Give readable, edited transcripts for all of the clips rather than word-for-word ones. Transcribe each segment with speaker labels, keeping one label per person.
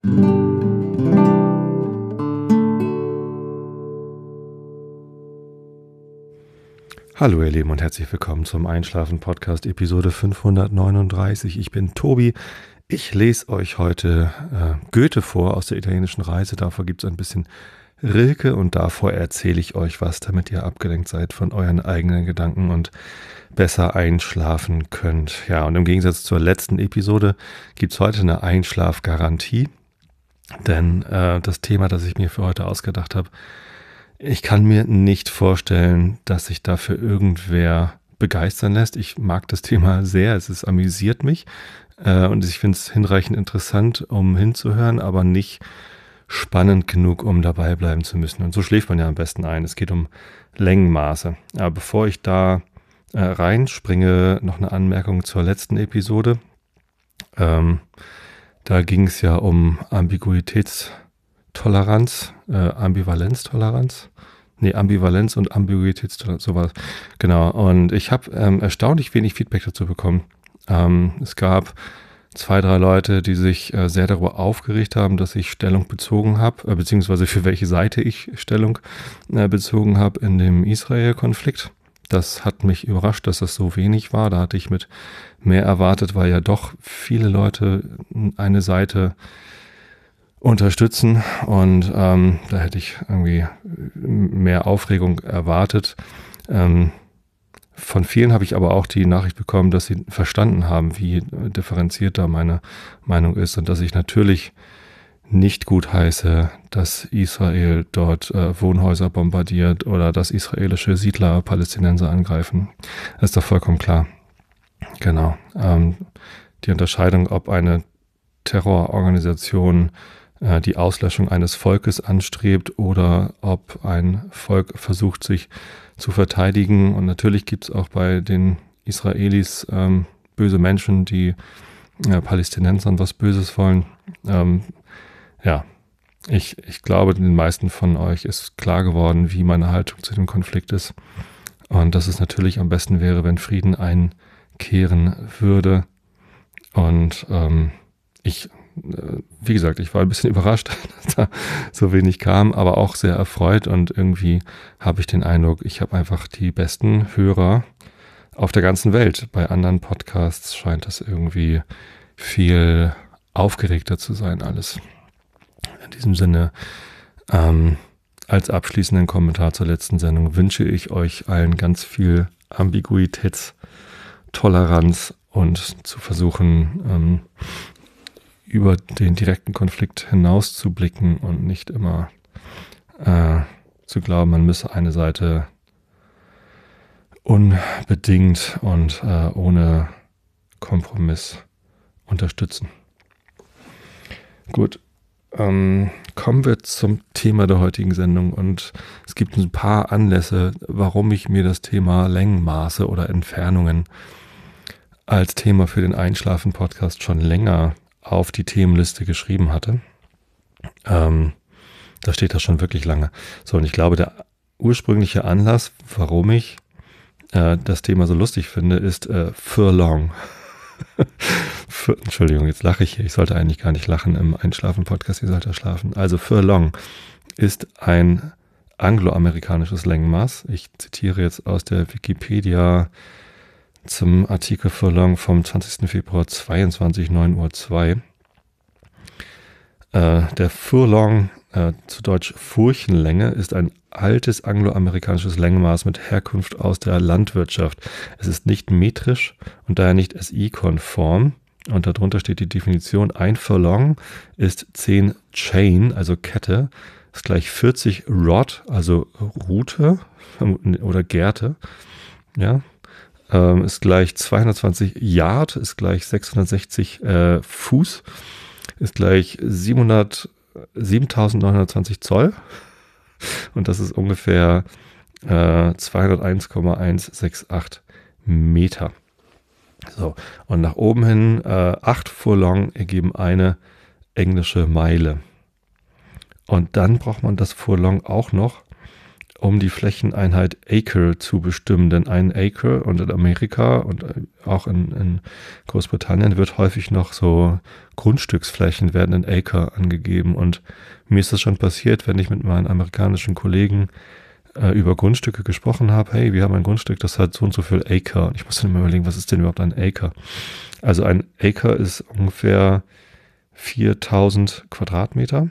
Speaker 1: Hallo ihr Lieben und herzlich willkommen zum Einschlafen-Podcast Episode 539. Ich bin Tobi. Ich lese euch heute Goethe vor aus der italienischen Reise. Davor gibt es ein bisschen Rilke und davor erzähle ich euch was, damit ihr abgelenkt seid von euren eigenen Gedanken und besser einschlafen könnt. Ja, und im Gegensatz zur letzten Episode gibt es heute eine Einschlafgarantie, denn das Thema, das ich mir für heute ausgedacht habe, ich kann mir nicht vorstellen, dass sich dafür irgendwer begeistern lässt. Ich mag das Thema sehr, es amüsiert mich und ich finde es hinreichend interessant, um hinzuhören, aber nicht spannend genug, um dabei bleiben zu müssen. Und so schläft man ja am besten ein. Es geht um Längenmaße. Aber bevor ich da reinspringe, noch eine Anmerkung zur letzten Episode. Da ging es ja um Ambiguitätstoleranz, Ambivalenztoleranz. Ambivalenz und Ambiguitätstoleranz, sowas. Genau. Und ich habe erstaunlich wenig Feedback dazu bekommen. Es gab 2, 3 Leute, die sich sehr darüber aufgeregt haben, dass ich Stellung bezogen habe, beziehungsweise für welche Seite ich Stellung bezogen habe in dem Israel-Konflikt. Das hat mich überrascht, dass das so wenig war. Da hatte ich mit mehr erwartet, weil ja doch viele Leute eine Seite unterstützen und da hätte ich irgendwie mehr Aufregung erwartet. Von vielen habe ich aber auch die Nachricht bekommen, dass sie verstanden haben, wie differenziert da meine Meinung ist und dass ich natürlich nicht gut heiße, dass Israel dort Wohnhäuser bombardiert oder dass israelische Siedler Palästinenser angreifen. Das ist doch vollkommen klar. Genau. Die Unterscheidung, ob eine Terrororganisation die Auslöschung eines Volkes anstrebt oder ob ein Volk versucht, sich zu verteidigen. Und natürlich gibt es auch bei den Israelis böse Menschen, die Palästinensern was Böses wollen. Ich glaube, den meisten von euch ist klar geworden, wie meine Haltung zu dem Konflikt ist. Und dass es natürlich am besten wäre, wenn Frieden einkehren würde. Und wie gesagt, ich war ein bisschen überrascht, dass da so wenig kam, aber auch sehr erfreut und irgendwie habe ich den Eindruck, ich habe einfach die besten Hörer auf der ganzen Welt. Bei anderen Podcasts scheint das irgendwie viel aufgeregter zu sein alles. In diesem Sinne, als abschließenden Kommentar zur letzten Sendung wünsche ich euch allen ganz viel Ambiguitätstoleranz und zu versuchen, über den direkten Konflikt hinaus zu blicken und nicht immer zu glauben, man müsse eine Seite unbedingt und ohne Kompromiss unterstützen. Gut, kommen wir zum Thema der heutigen Sendung und es gibt ein paar Anlässe, warum ich mir das Thema Längenmaße oder Entfernungen als Thema für den Einschlafen-Podcast schon länger auf die Themenliste geschrieben hatte. Da steht das schon wirklich lange. So, und ich glaube, der ursprüngliche Anlass, warum ich das Thema so lustig finde, ist Furlong. Entschuldigung, jetzt lache ich hier. Ich sollte eigentlich gar nicht lachen im Einschlafen-Podcast. Ihr sollt ja schlafen. Also Furlong ist ein angloamerikanisches Längenmaß. Ich zitiere jetzt aus der Wikipedia zum Artikel Furlong vom 20. Februar 22, 9:02 Uhr. Der Furlong, zu Deutsch Furchenlänge, ist ein altes angloamerikanisches Längenmaß mit Herkunft aus der Landwirtschaft. Es ist nicht metrisch und daher nicht SI-konform. Und darunter steht die Definition: ein Furlong ist 10 Chain, also Kette, ist gleich 40 Rod, also Rute oder Gerte, ja. Ist gleich 220 Yard, ist gleich 660 Fuß, ist gleich 7.920 Zoll und das ist ungefähr 201,168 Meter. So, und nach oben hin 8 Furlong ergeben eine englische Meile. Und dann braucht man das Furlong auch noch, um die Flächeneinheit Acre zu bestimmen. Denn ein Acre und in Amerika und auch in Großbritannien wird häufig noch so Grundstücksflächen werden in Acre angegeben. Und mir ist das schon passiert, wenn ich mit meinen amerikanischen Kollegen über Grundstücke gesprochen habe. Hey, wir haben ein Grundstück, das hat so und so viel Acre. Und ich muss dann immer überlegen, was ist denn überhaupt ein Acre? Also ein Acre ist ungefähr 4000 Quadratmeter.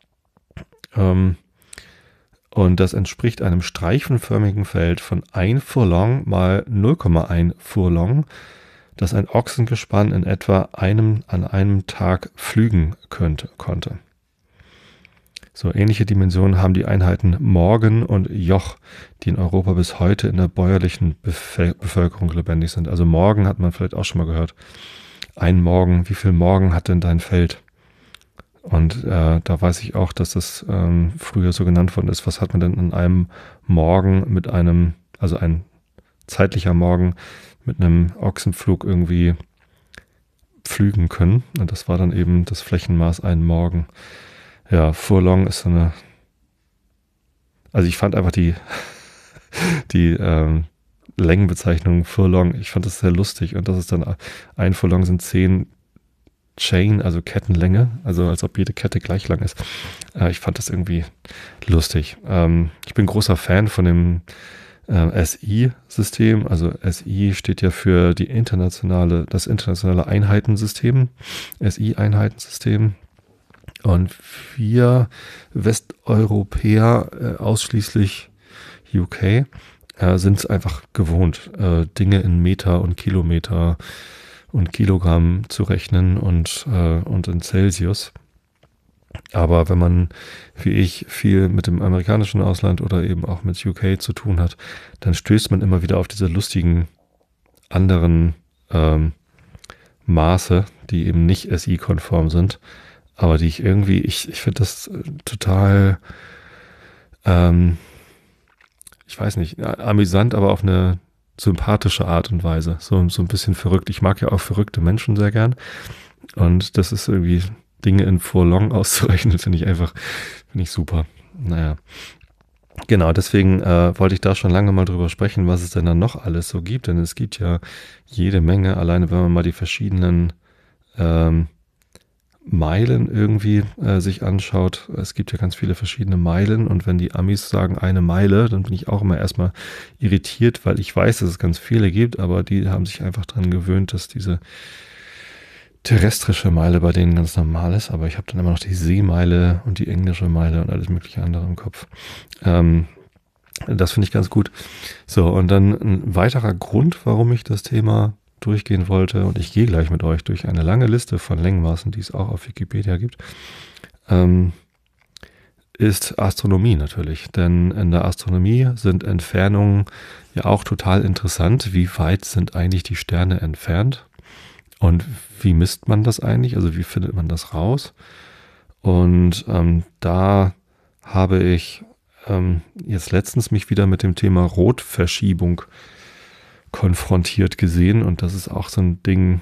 Speaker 1: Und das entspricht einem streifenförmigen Feld von 1 Furlong mal 0,1 Furlong, das ein Ochsengespann in etwa an einem Tag pflügen konnte. So ähnliche Dimensionen haben die Einheiten Morgen und Joch, die in Europa bis heute in der bäuerlichen Bevölkerung lebendig sind. Also Morgen hat man vielleicht auch schon mal gehört. Ein Morgen, wie viel Morgen hat denn dein Feld? Und da weiß ich auch, dass das früher so genannt worden ist. Was hat man denn an einem Morgen also ein zeitlicher Morgen mit einem Ochsenpflug irgendwie pflügen können? Und das war dann eben das Flächenmaß ein Morgen. Ja, Furlong ist so eine, also ich fand einfach die Längenbezeichnung Furlong, ich fand das sehr lustig. Und das ist dann, ein Furlong sind 10 Chain, also Kettenlänge, also als ob jede Kette gleich lang ist. Ich fand das irgendwie lustig. Ich bin großer Fan von dem SI-System. Also SI steht ja für das internationale Einheitensystem, SI-Einheitensystem. Und wir Westeuropäer, ausschließlich UK, sind es einfach gewohnt, Dinge in Meter und Kilometer und Kilogramm zu rechnen und in Celsius. Aber wenn man, wie ich, viel mit dem amerikanischen Ausland oder eben auch mit UK zu tun hat, dann stößt man immer wieder auf diese lustigen anderen Maße, die eben nicht SI-konform sind, aber die ich irgendwie, ich finde das total, ich weiß nicht, amüsant, aber auf eine sympathische Art und Weise. So ein bisschen verrückt. Ich mag ja auch verrückte Menschen sehr gern. Und das ist irgendwie, Dinge in Furlong auszurechnen, finde ich super. Naja. Genau, deswegen wollte ich da schon lange mal drüber sprechen, was es denn dann noch alles so gibt. Denn es gibt ja jede Menge, alleine wenn man mal die verschiedenen Meilen irgendwie sich anschaut. Es gibt ja ganz viele verschiedene Meilen und wenn die Amis sagen eine Meile, dann bin ich auch immer erstmal irritiert, weil ich weiß, dass es ganz viele gibt, aber die haben sich einfach daran gewöhnt, dass diese terrestrische Meile bei denen ganz normal ist, aber ich habe dann immer noch die Seemeile und die englische Meile und alles mögliche andere im Kopf. Das finde ich ganz gut. So, und dann ein weiterer Grund, warum ich das Thema durchgehen wollte, und ich gehe gleich mit euch durch eine lange Liste von Längenmaßen, die es auch auf Wikipedia gibt, ist Astronomie natürlich. Denn in der Astronomie sind Entfernungen ja auch total interessant. Wie weit sind eigentlich die Sterne entfernt? Und wie misst man das eigentlich? Also wie findet man das raus? Und da habe ich jetzt letztens mich wieder mit dem Thema Rotverschiebung konfrontiert gesehen. Und das ist auch so ein Ding,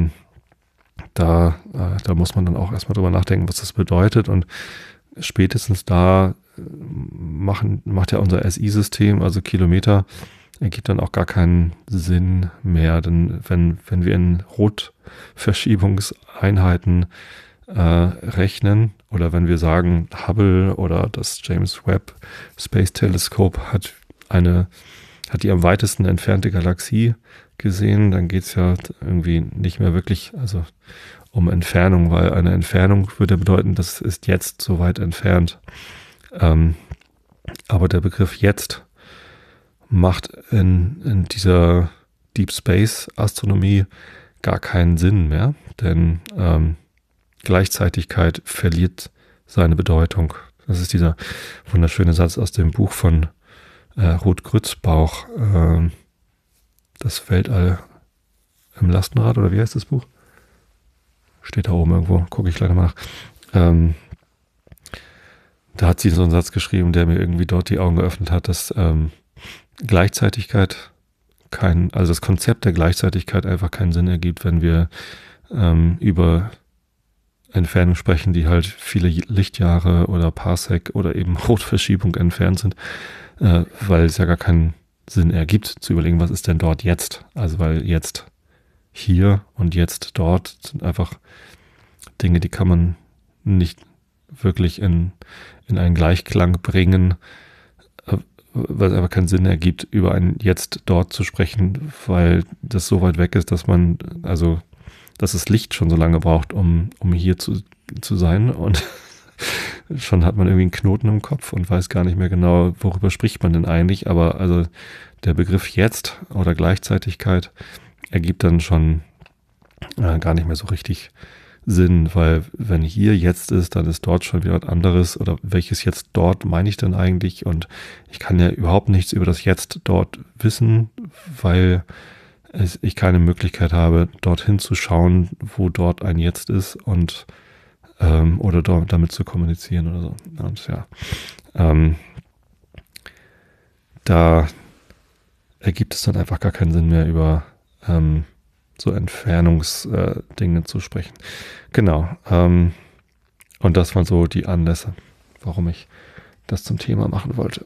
Speaker 1: da muss man dann auch erstmal drüber nachdenken, was das bedeutet. Und spätestens da macht ja unser SI-System, also Kilometer, ergibt dann auch gar keinen Sinn mehr. Denn wenn wir in Rotverschiebungseinheiten rechnen oder wenn wir sagen, Hubble oder das James Webb Space Telescope hat die am weitesten entfernte Galaxie gesehen, dann geht es ja irgendwie nicht mehr wirklich um Entfernung, weil eine Entfernung würde bedeuten, das ist jetzt so weit entfernt. Aber der Begriff jetzt macht in dieser Deep Space Astronomie gar keinen Sinn mehr, denn Gleichzeitigkeit verliert seine Bedeutung. Das ist dieser wunderschöne Satz aus dem Buch von Ruth Grützbauch, das Weltall im Lastenrad, oder wie heißt das Buch? Steht da oben irgendwo, gucke ich gleich mal nach. Da hat sie so einen Satz geschrieben, der mir irgendwie dort die Augen geöffnet hat, dass Gleichzeitigkeit also das Konzept der Gleichzeitigkeit einfach keinen Sinn ergibt, wenn wir über Entfernungen sprechen, die halt viele Lichtjahre oder Parsec oder eben Rotverschiebung entfernt sind. weil es ja gar keinen Sinn ergibt, zu überlegen, was ist denn dort jetzt? Also weil jetzt hier und jetzt dort sind einfach Dinge, die kann man nicht wirklich in einen Gleichklang bringen, weil es einfach keinen Sinn ergibt, über ein Jetzt dort zu sprechen, weil das so weit weg ist, dass das Licht schon so lange braucht, um hier zu sein, und schon hat man irgendwie einen Knoten im Kopf und weiß gar nicht mehr genau, worüber spricht man denn eigentlich, aber also der Begriff jetzt oder Gleichzeitigkeit ergibt dann schon gar nicht mehr so richtig Sinn, weil wenn hier jetzt ist, dann ist dort schon wieder was anderes, oder welches jetzt dort meine ich denn eigentlich, und ich kann ja überhaupt nichts über das Jetzt dort wissen, weil ich keine Möglichkeit habe, dorthin zu schauen, wo dort ein Jetzt ist, und oder damit zu kommunizieren oder so. Und ja, da ergibt es dann einfach gar keinen Sinn mehr, über so Entfernungsdinge zu sprechen. Genau. Und das waren so die Anlässe, warum ich das zum Thema machen wollte.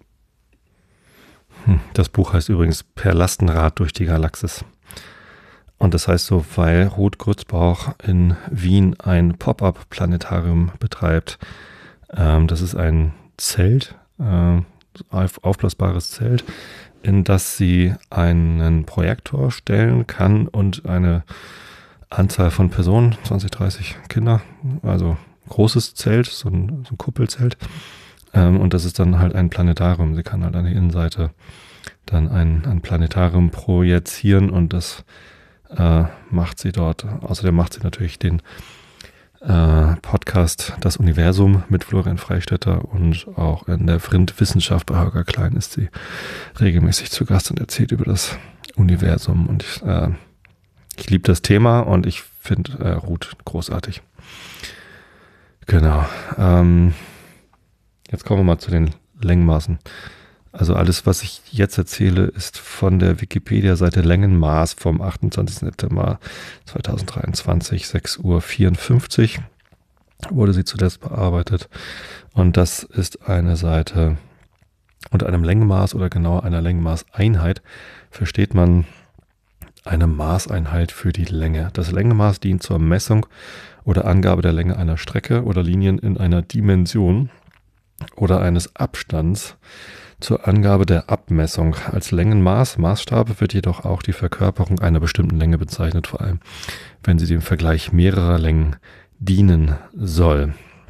Speaker 1: Das Buch heißt übrigens Per Lastenrad durch die Galaxis. Und das heißt so, weil Ruth Grützbauch in Wien ein Pop-up-Planetarium betreibt. Das ist ein Zelt, aufblasbares Zelt, in das sie einen Projektor stellen kann und eine Anzahl von Personen, 20, 30 Kinder, also großes Zelt, so ein Kuppelzelt. Und das ist dann halt ein Planetarium. Sie kann halt an der Innenseite dann ein Planetarium projizieren, und das macht sie dort. Außerdem macht sie natürlich den Podcast Das Universum mit Florian Freistetter, und auch in der Vrind-Wissenschaft bei Holger Klein ist sie regelmäßig zu Gast und erzählt über das Universum. Und ich liebe das Thema, und ich finde Ruth großartig. Genau. Jetzt kommen wir mal zu den Längenmaßen. Also alles, was ich jetzt erzähle, ist von der Wikipedia-Seite Längenmaß vom 28. September 2023, 6:54 Uhr wurde sie zuletzt bearbeitet. Und das ist eine Seite unter einem Längenmaß, oder genauer einer Längenmaßeinheit, versteht man eine Maßeinheit für die Länge. Das Längenmaß dient zur Messung oder Angabe der Länge einer Strecke oder Linien in einer Dimension oder eines Abstands. Zur Angabe der Abmessung. Als Maßstab wird jedoch auch die Verkörperung einer bestimmten Länge bezeichnet, vor allem wenn sie dem Vergleich mehrerer Längen dienen soll.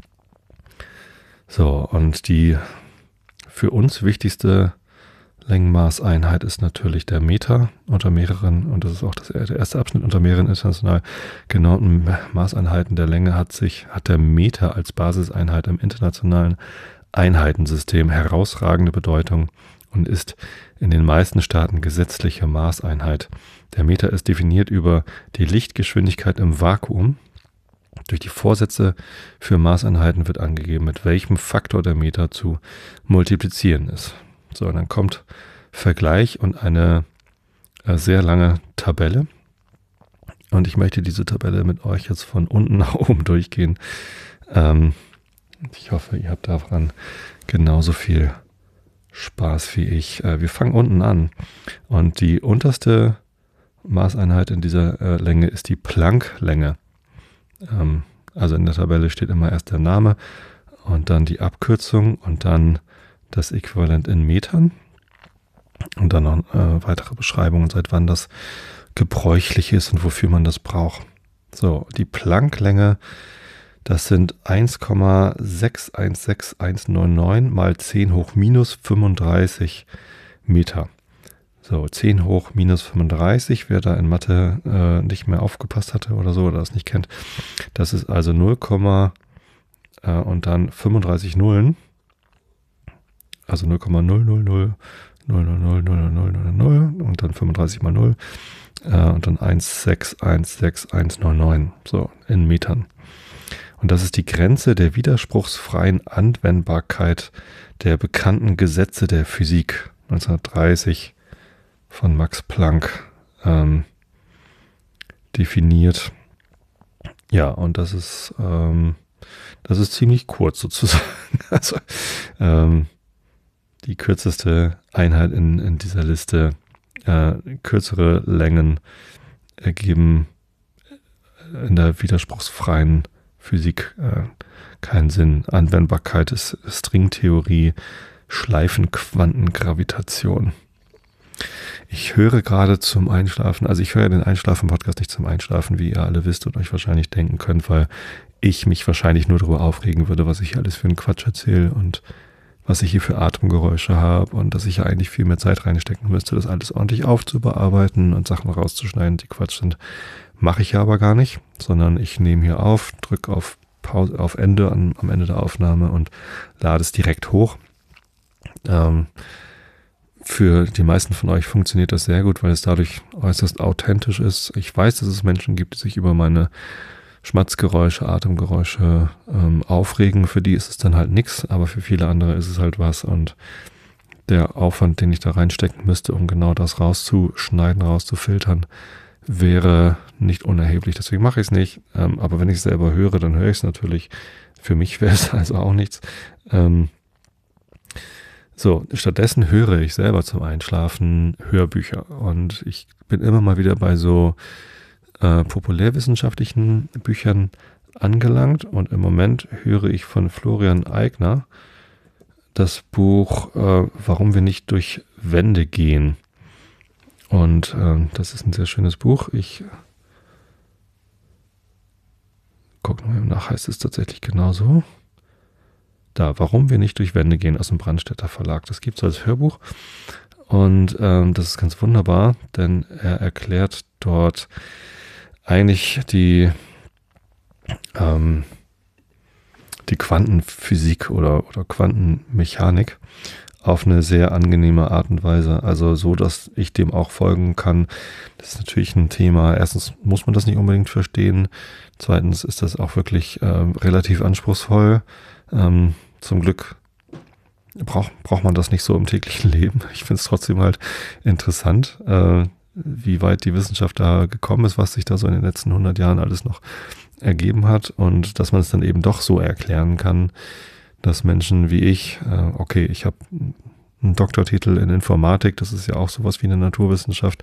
Speaker 1: So, und die für uns wichtigste Längenmaßeinheit ist natürlich der Meter unter mehreren, und das ist auch der erste Abschnitt, unter mehreren international genommenen Maßeinheiten der Länge hat der Meter als Basiseinheit im internationalen Einheitensystem herausragende Bedeutung und ist in den meisten Staaten gesetzliche Maßeinheit. Der Meter ist definiert über die Lichtgeschwindigkeit im Vakuum. Durch die Vorsätze für Maßeinheiten wird angegeben, mit welchem Faktor der Meter zu multiplizieren ist. So, und dann kommt Vergleich und eine sehr lange Tabelle. Und ich möchte diese Tabelle mit euch jetzt von unten nach oben durchgehen. Ich hoffe, ihr habt daran genauso viel Spaß wie ich. Wir fangen unten an. Und die unterste Maßeinheit in dieser Länge ist die Plancklänge. Also in der Tabelle steht immer erst der Name und dann die Abkürzung und dann das Äquivalent in Metern. Und dann noch weitere Beschreibungen, seit wann das gebräuchlich ist und wofür man das braucht. So, die Plancklänge, das sind 1,616199 mal 10 hoch minus 35 Meter. So, 10 hoch minus 35, wer da in Mathe nicht mehr aufgepasst hatte oder so, oder das nicht kennt, das ist also 0, und dann 35 Nullen, also 0,000 000 und dann 35 mal 0 und dann 1616199, so in Metern. Und das ist die Grenze der widerspruchsfreien Anwendbarkeit der bekannten Gesetze der Physik 1930 von Max Planck definiert. Ja, und das ist ziemlich kurz sozusagen. Also die kürzeste Einheit in dieser Liste. Kürzere Längen ergeben in der widerspruchsfreien Physik keinen Sinn. Anwendbarkeit ist Stringtheorie, Schleifenquantengravitation. Ich höre gerade zum Einschlafen, also ich höre den Einschlafen-Podcast nicht zum Einschlafen, wie ihr alle wisst und euch wahrscheinlich denken könnt, weil ich mich wahrscheinlich nur darüber aufregen würde, was ich hier alles für einen Quatsch erzähle und was ich hier für Atemgeräusche habe und dass ich ja eigentlich viel mehr Zeit reinstecken müsste, das alles ordentlich aufzubearbeiten und Sachen rauszuschneiden, die Quatsch sind. Mache ich ja aber gar nicht, sondern ich nehme hier auf, drücke auf Pause, auf Ende am Ende der Aufnahme und lade es direkt hoch. Für die meisten von euch funktioniert das sehr gut, weil es dadurch äußerst authentisch ist. Ich weiß, dass es Menschen gibt, die sich über meine Schmatzgeräusche, Atemgeräusche aufregen. Für die ist es dann halt nichts, aber für viele andere ist es halt was. Und der Aufwand, den ich da reinstecken müsste, um genau das rauszuschneiden, rauszufiltern, wäre nicht unerheblich. Deswegen mache ich es nicht. Aber wenn ich es selber höre, dann höre ich es natürlich. Für mich wäre es also auch nichts. Stattdessen höre ich selber zum Einschlafen Hörbücher. Und ich bin immer mal wieder bei so populärwissenschaftlichen Büchern angelangt. Und im Moment höre ich von Florian Eigner das Buch Warum wir nicht durch Wände gehen. Und das ist ein sehr schönes Buch. Ich gucke nochmal nach, heißt es tatsächlich genauso. Da, Warum wir nicht durch Wände gehen, aus dem Brandstätter Verlag. Das gibt es als Hörbuch. Und das ist ganz wunderbar, denn er erklärt dort eigentlich die Quantenphysik oder Quantenmechanik auf eine sehr angenehme Art und Weise. Also so, dass ich dem auch folgen kann. Das ist natürlich ein Thema. Erstens muss man das nicht unbedingt verstehen. Zweitens ist das auch wirklich relativ anspruchsvoll. Zum Glück braucht man das nicht so im täglichen Leben. Ich finde es trotzdem halt interessant, wie weit die Wissenschaft da gekommen ist, was sich da so in den letzten 100 Jahren alles noch ergeben hat und dass man es dann eben doch so erklären kann, dass Menschen wie ich habe einen Doktortitel in Informatik, das ist ja auch sowas wie eine Naturwissenschaft,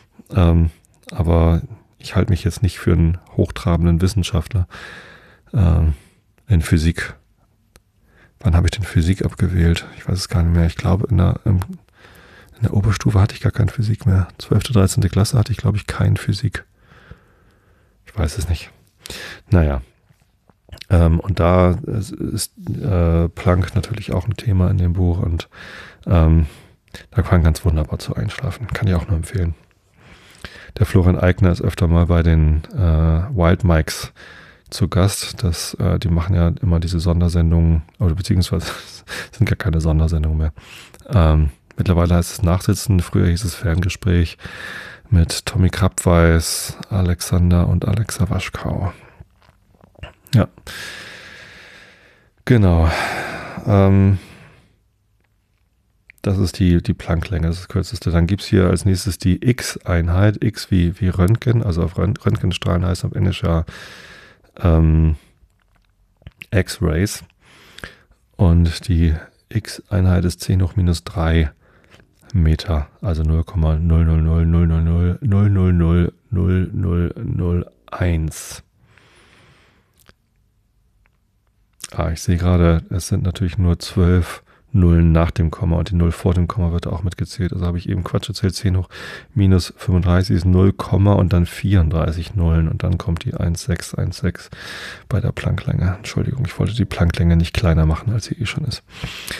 Speaker 1: aber ich halte mich jetzt nicht für einen hochtrabenden Wissenschaftler in Physik. Wann habe ich denn Physik abgewählt? Ich weiß es gar nicht mehr. Ich glaube, in der Oberstufe hatte ich gar keine Physik mehr. 12., 13. Klasse hatte ich, glaube ich, keine Physik. Ich weiß es nicht. Naja. Und da ist Planck natürlich auch ein Thema in dem Buch und da kann man ganz wunderbar zu einschlafen. Kann ich auch nur empfehlen. Der Florian Eigner ist öfter mal bei den Wild Mikes zu Gast. Die machen ja immer diese Sondersendungen, oder beziehungsweise sind gar keine Sondersendungen mehr. Mittlerweile heißt es Nachsitzen, früher hieß es Ferngespräch mit Tommy Krabweis, Alexander und Alexa Waschkau. Ja, genau. Das ist die Plancklänge, das ist das kürzeste. Dann gibt es hier als nächstes die X-Einheit, X wie Röntgen, also auf Röntgenstrahlen heißt auf Englisch ja X-Rays. Und die X-Einheit ist 10 hoch minus 3 Meter, also 0,00000000001. Ich sehe gerade, es sind natürlich nur 12 Nullen nach dem Komma und die 0 vor dem Komma wird auch mitgezählt. Also habe ich eben Quatsch erzählt, 10 hoch minus 35 ist 0, und dann 34 Nullen und dann kommt die 1616 bei der Plancklänge. Entschuldigung, ich wollte die Plancklänge nicht kleiner machen, als sie eh schon ist.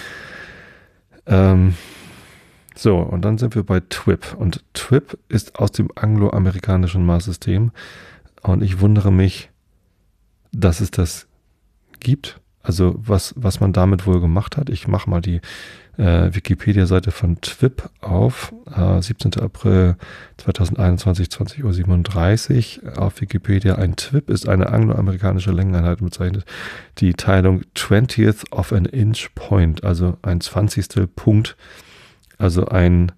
Speaker 1: Und dann sind wir bei TWIP. Und TWIP ist aus dem angloamerikanischen Maßsystem und ich wundere mich, dass es das gibt. Also was man damit wohl gemacht hat. Ich mache mal die Wikipedia-Seite von TWIP auf. 17. April 2021, 20:37 Uhr auf Wikipedia. Ein TWIP ist eine angloamerikanische Längeneinheit und bezeichnet die Teilung 20th of an inch point, also ein 20. Punkt, also ein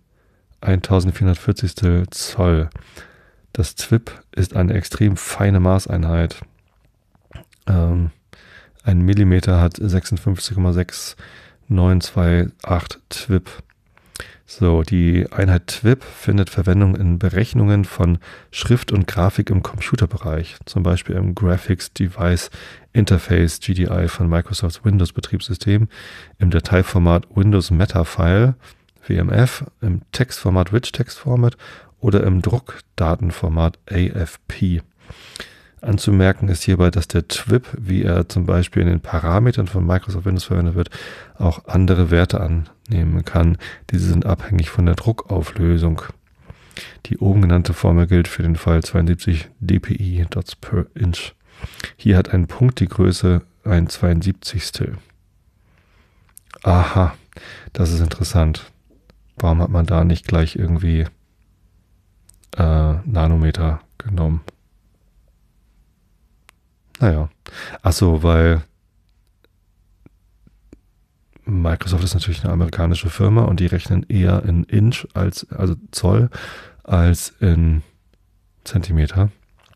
Speaker 1: 1440 Zoll. Das TWIP ist eine extrem feine Maßeinheit. Ein Millimeter hat 56,69 928 TWIP. So, die Einheit TWIP findet Verwendung in Berechnungen von Schrift und Grafik im Computerbereich, zum Beispiel im Graphics Device Interface GDI von Microsofts Windows-Betriebssystem, im Dateiformat Windows Metafile, WMF, im Textformat Rich Text Format oder im Druckdatenformat AFP. Anzumerken ist hierbei, dass der TWIP, wie er zum Beispiel in den Parametern von Microsoft Windows verwendet wird, auch andere Werte annehmen kann. Diese sind abhängig von der Druckauflösung. Die oben genannte Formel gilt für den Fall 72 dpi Dots per Inch. Hier hat ein Punkt die Größe ein 72. Aha, das ist interessant. Warum hat man da nicht gleich irgendwie Nanometer genommen? Naja, achso, weil Microsoft ist natürlich eine amerikanische Firma und die rechnen eher in Inch, also Zoll, als in Zentimeter.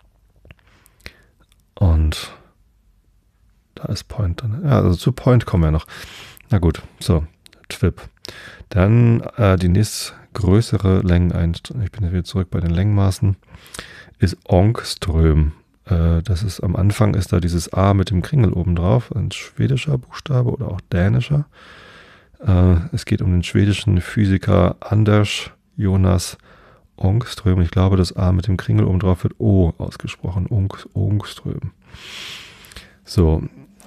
Speaker 1: Und da ist Point dann. Ja, also zu Point kommen wir noch. Na gut, so, TWIP. Dann die nächstgrößere Längeneinheit, ich bin wieder zurück bei den Längenmaßen, ist Ångström. Das ist am Anfang ist da dieses A mit dem Kringel oben drauf, ein schwedischer Buchstabe oder auch dänischer. Es geht um den schwedischen Physiker Anders Jonas Ångström. Ich glaube, das A mit dem Kringel oben drauf wird O ausgesprochen. Ångström. So,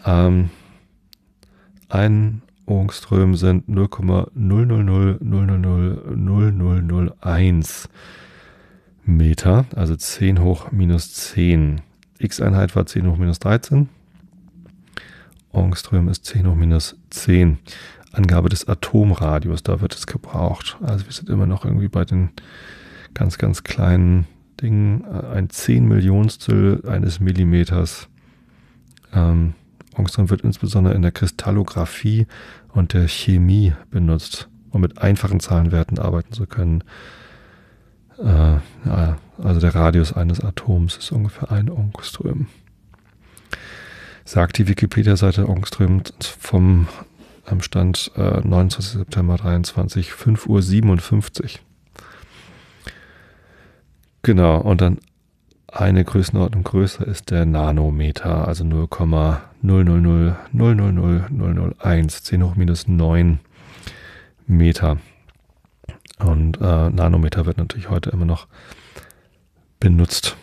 Speaker 1: ein Ångström sind 0,000000001 Meter, also 10 hoch minus 10. X-Einheit war 10 hoch minus 13. Ångström ist 10 hoch minus 10. Angabe des Atomradius, da wird es gebraucht. Also wir sind immer noch irgendwie bei den ganz, ganz kleinen Dingen. Ein 10 Millionstel eines Millimeters. Ångström wird insbesondere in der Kristallographie und der Chemie benutzt, um mit einfachen Zahlenwerten arbeiten zu können. Also der Radius eines Atoms ist ungefähr ein Ångström. Sagt die Wikipedia-Seite Ångström vom am Stand 29. September 23, 5:57 Uhr. Genau, und dann eine Größenordnung größer ist der Nanometer, also 0,000000001, 10 hoch minus 9 Meter. Und Nanometer wird natürlich heute immer noch benutzt.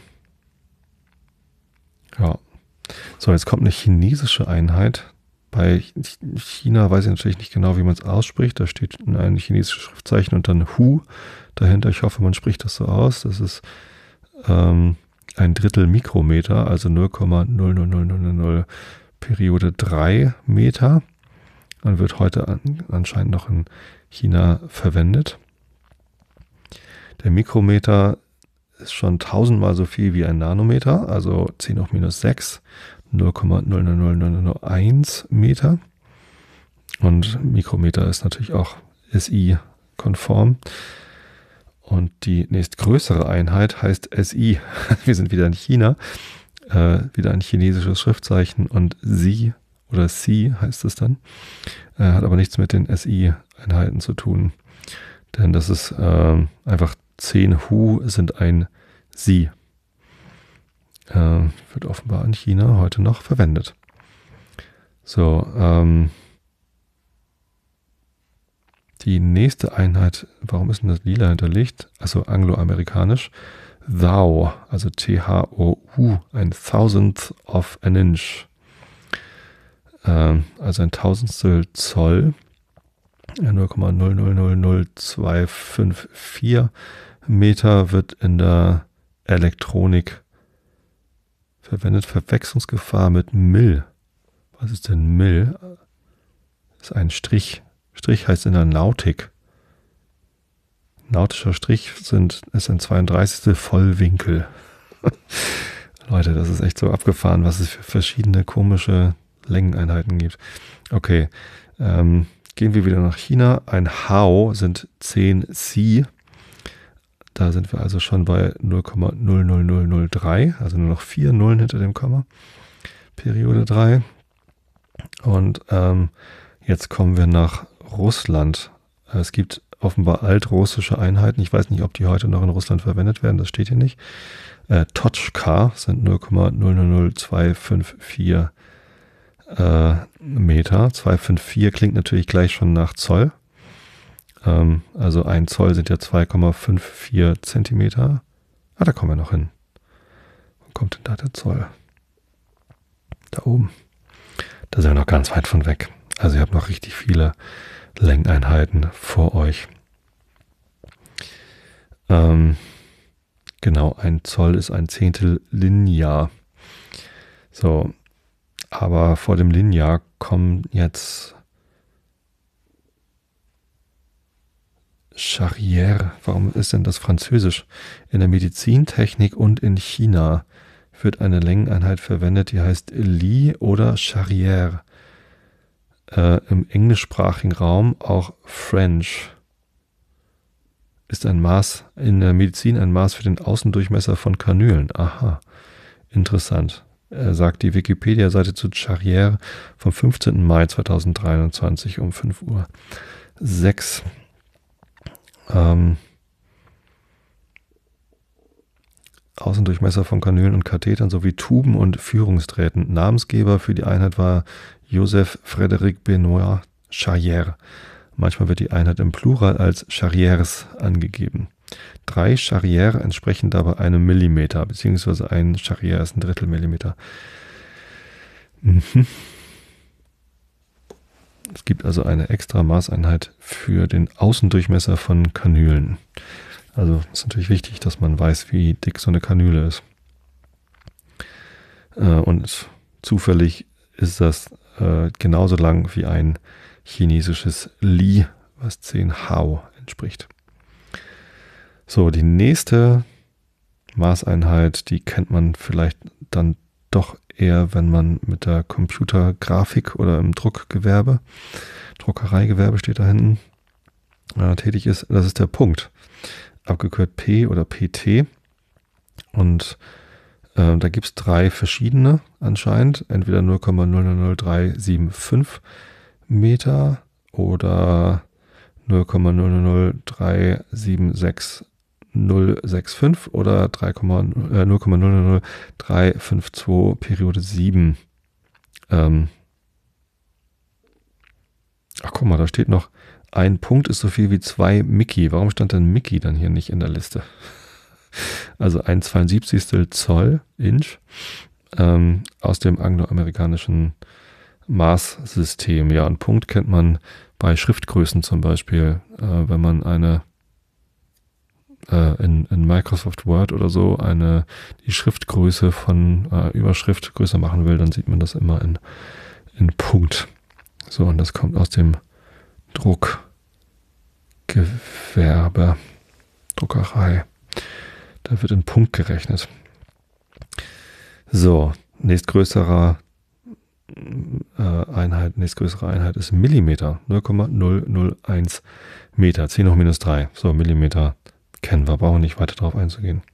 Speaker 1: Ja. So, jetzt kommt eine chinesische Einheit. Bei China weiß ich natürlich nicht genau, wie man es ausspricht. Da steht ein chinesisches Schriftzeichen und dann Hu dahinter. Ich hoffe, man spricht das so aus. Das ist ein Drittel Mikrometer, also 0,00000 Periode 3 Meter. Und wird heute anscheinend noch in China verwendet. Der Mikrometer ist schon 1000-mal so viel wie ein Nanometer, also 10 hoch minus 6, 0,00001 Meter. Und Mikrometer ist natürlich auch SI-konform. Und die nächstgrößere Einheit heißt SI. Wir sind wieder in China, wieder ein chinesisches Schriftzeichen und Sie oder Si heißt es dann. Hat aber nichts mit den SI-Einheiten zu tun. Denn das ist einfach 10 Hu sind ein Si. Wird offenbar in China heute noch verwendet. So, die nächste Einheit, warum ist denn das lila hinterlegt? Also angloamerikanisch. Thou, also Thou, ein Thousandth of an Inch. Also ein Tausendstel Zoll. 0,000254 Meter wird in der Elektronik verwendet. Verwechslungsgefahr mit Mill. Was ist denn Mill? Das ist ein Strich. Strich heißt in der Nautik. Nautischer Strich ist ein 32. Vollwinkel. Leute, das ist echt so abgefahren, was es für verschiedene komische Längeneinheiten gibt. Okay, gehen wir wieder nach China. Ein Hao sind 10 Si. Da sind wir also schon bei 0,00003, also nur noch 4 Nullen hinter dem Komma. Periode 3. Und Jetzt kommen wir nach Russland. Es gibt offenbar altrussische Einheiten. Ich weiß nicht, ob die heute noch in Russland verwendet werden. Das steht hier nicht. Tochka sind 0,000254 Meter. 254 klingt natürlich gleich schon nach Zoll. Also 1 Zoll sind ja 2,54 Zentimeter. Da kommen wir noch hin. Wo kommt denn da der Zoll? Da oben. Da sind wir noch ganz weit von weg. Also ihr habt noch richtig viele Längeneinheiten vor euch. Genau, 1 Zoll ist ein Zehntel Linear. So, aber vor dem Linear kommen jetzt Charrière. Warum ist denn das Französisch? In der Medizintechnik und in China wird eine Längeneinheit verwendet, die heißt Li oder Charrière. Im englischsprachigen Raum auch French. Ist ein Maß in der Medizin ein Maß für den Außendurchmesser von Kanülen. Aha, interessant. Sagt die Wikipedia-Seite zu Charrière vom 15. Mai 2023 um 5:06 Uhr. Außendurchmesser von Kanülen und Kathetern sowie Tuben und Führungsdrähten. Namensgeber für die Einheit war Joseph Frédéric Benoit Charrière. Manchmal wird die Einheit im Plural als Charrières angegeben. 3 Charrière entsprechen dabei einem Millimeter, beziehungsweise ein Charrière ist ein Drittel Millimeter. Es gibt also eine extra Maßeinheit für den Außendurchmesser von Kanülen. Also ist natürlich wichtig, dass man weiß, wie dick so eine Kanüle ist. Und zufällig ist das genauso lang wie ein chinesisches Li, was 10 Hao entspricht. So, die nächste Maßeinheit, die kennt man vielleicht dann doch eher, wenn man mit der Computergrafik oder im Druckereigewerbe steht da hinten, tätig ist. Das ist der Punkt, abgekürzt P oder PT. Und da gibt es 3 verschiedene anscheinend, entweder 0,000375 Meter oder 0,00376,065 oder 0,000352 Periode 7. Ach guck mal, da steht noch, ein Punkt ist so viel wie 2 Mickey. Warum stand denn Mickey dann hier nicht in der Liste? Also ein 72. Zoll Inch aus dem angloamerikanischen Maßsystem. Ja, einen Punkt kennt man bei Schriftgrößen zum Beispiel, wenn man eine in Microsoft Word oder so die Schriftgröße von Überschrift größer machen will, dann sieht man das immer in Punkt. So, und das kommt aus dem Druckgewerbe, Druckerei. Da wird in Punkt gerechnet. So, nächstgrößere Einheit ist Millimeter, 0,001 Meter, 10 hoch minus 3. So, Millimeter kennen wir, brauchen nicht weiter drauf einzugehen.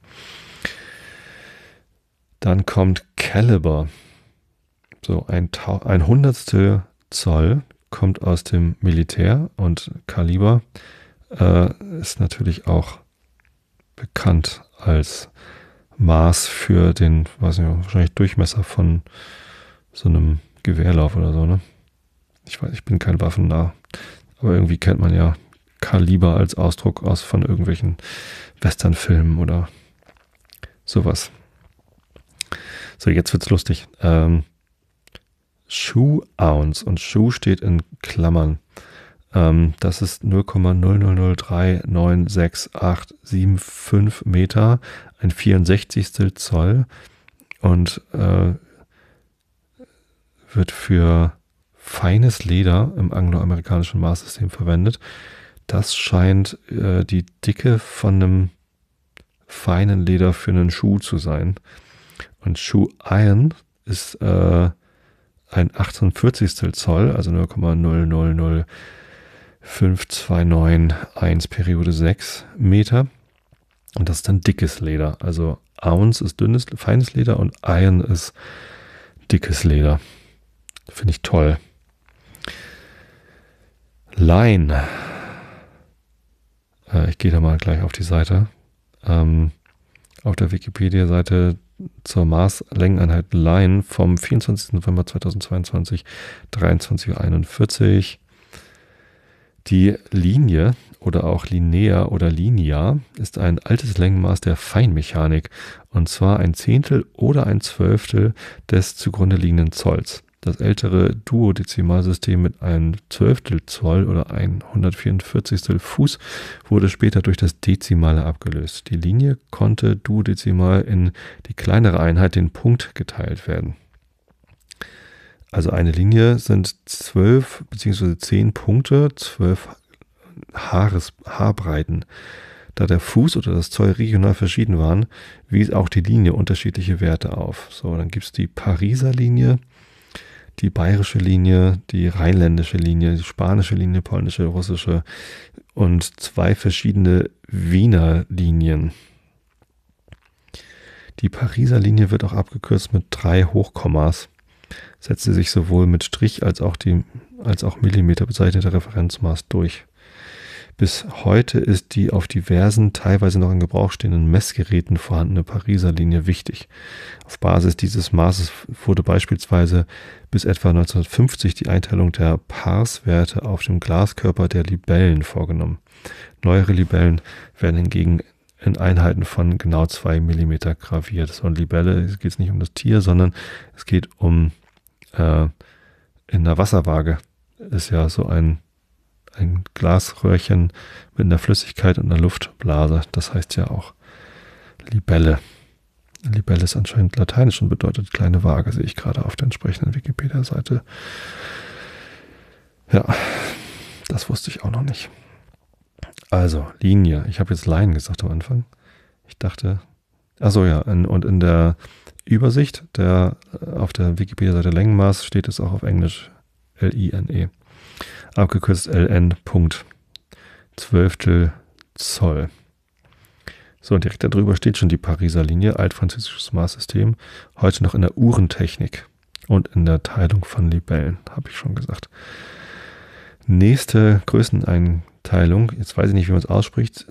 Speaker 1: Dann kommt Caliber. So, ein Hundertstel Zoll kommt aus dem Militär und Kaliber ist natürlich auch bekannt als Maß für den, weiß nicht, wahrscheinlich Durchmesser von so einem Gewehrlauf oder so, ne? Ich weiß, ich bin kein Waffennah, aber irgendwie kennt man ja Kaliber als Ausdruck von irgendwelchen Westernfilmen oder sowas. So, jetzt wird's lustig. Schuh Ounce und Schuh steht in Klammern. Das ist 0,0039687,5 Meter, ein 64. Zoll und wird für feines Leder im angloamerikanischen Maßsystem verwendet. Das scheint die Dicke von einem feinen Leder für einen Schuh zu sein. Und Schuh Iron ist ein 48. Zoll, also 0,000529,1 Periode 6 Meter. Und das ist dann dickes Leder. Also Ounce ist feines Leder und Iron ist dickes Leder. Finde ich toll. Line. Ich gehe da mal gleich auf die Seite. Auf der Wikipedia-Seite zur Maßlängeneinheit Line vom 24. November 2022, 23:41 Uhr. Die Linie oder auch Linea oder Linea ist ein altes Längenmaß der Feinmechanik, und zwar ein Zehntel oder ein Zwölftel des zugrunde liegenden Zolls. Das ältere Duodezimalsystem mit einem Zwölftel Zoll oder 144. Fuß wurde später durch das Dezimale abgelöst. Die Linie konnte duodezimal in die kleinere Einheit, den Punkt, geteilt werden. Also eine Linie sind 12 bzw. 10 Punkte, 12 Haarbreiten. Da der Fuß oder das Zoll regional verschieden waren, wies auch die Linie unterschiedliche Werte auf. So, dann gibt es die Pariser Linie, die bayerische Linie, die rheinländische Linie, die spanische Linie, polnische, russische und 2 verschiedene Wiener Linien. Die Pariser Linie wird auch abgekürzt mit 3 Hochkommas. Setzte sich sowohl mit Strich als auch Millimeter bezeichnete Referenzmaß durch. Bis heute ist die auf diversen, teilweise noch in Gebrauch stehenden Messgeräten vorhandene Pariser Linie wichtig. Auf Basis dieses Maßes wurde beispielsweise bis etwa 1950 die Einteilung der Parswerte auf dem Glaskörper der Libellen vorgenommen. Neuere Libellen werden hingegen in Einheiten von genau 2 Millimeter graviert. So eine Libelle, es geht nicht um das Tier, sondern es geht um in der Wasserwaage ist ja so ein Glasröhrchen mit einer Flüssigkeit und einer Luftblase. Das heißt ja auch Libelle. Libelle ist anscheinend lateinisch und bedeutet kleine Waage, sehe ich gerade auf der entsprechenden Wikipedia-Seite. Ja, das wusste ich auch noch nicht. Also, Linie. Ich habe jetzt Line gesagt am Anfang. Ich dachte, achso ja, und in der Übersicht auf der Wikipedia-Seite Längenmaß steht es auch auf Englisch Line. Abgekürzt LN. Zwölftel Zoll. So, und direkt darüber steht schon die Pariser Linie, altfranzösisches Maßsystem, heute noch in der Uhrentechnik und in der Teilung von Libellen, habe ich schon gesagt. Nächste Größeneinteilung, jetzt weiß ich nicht, wie man es ausspricht,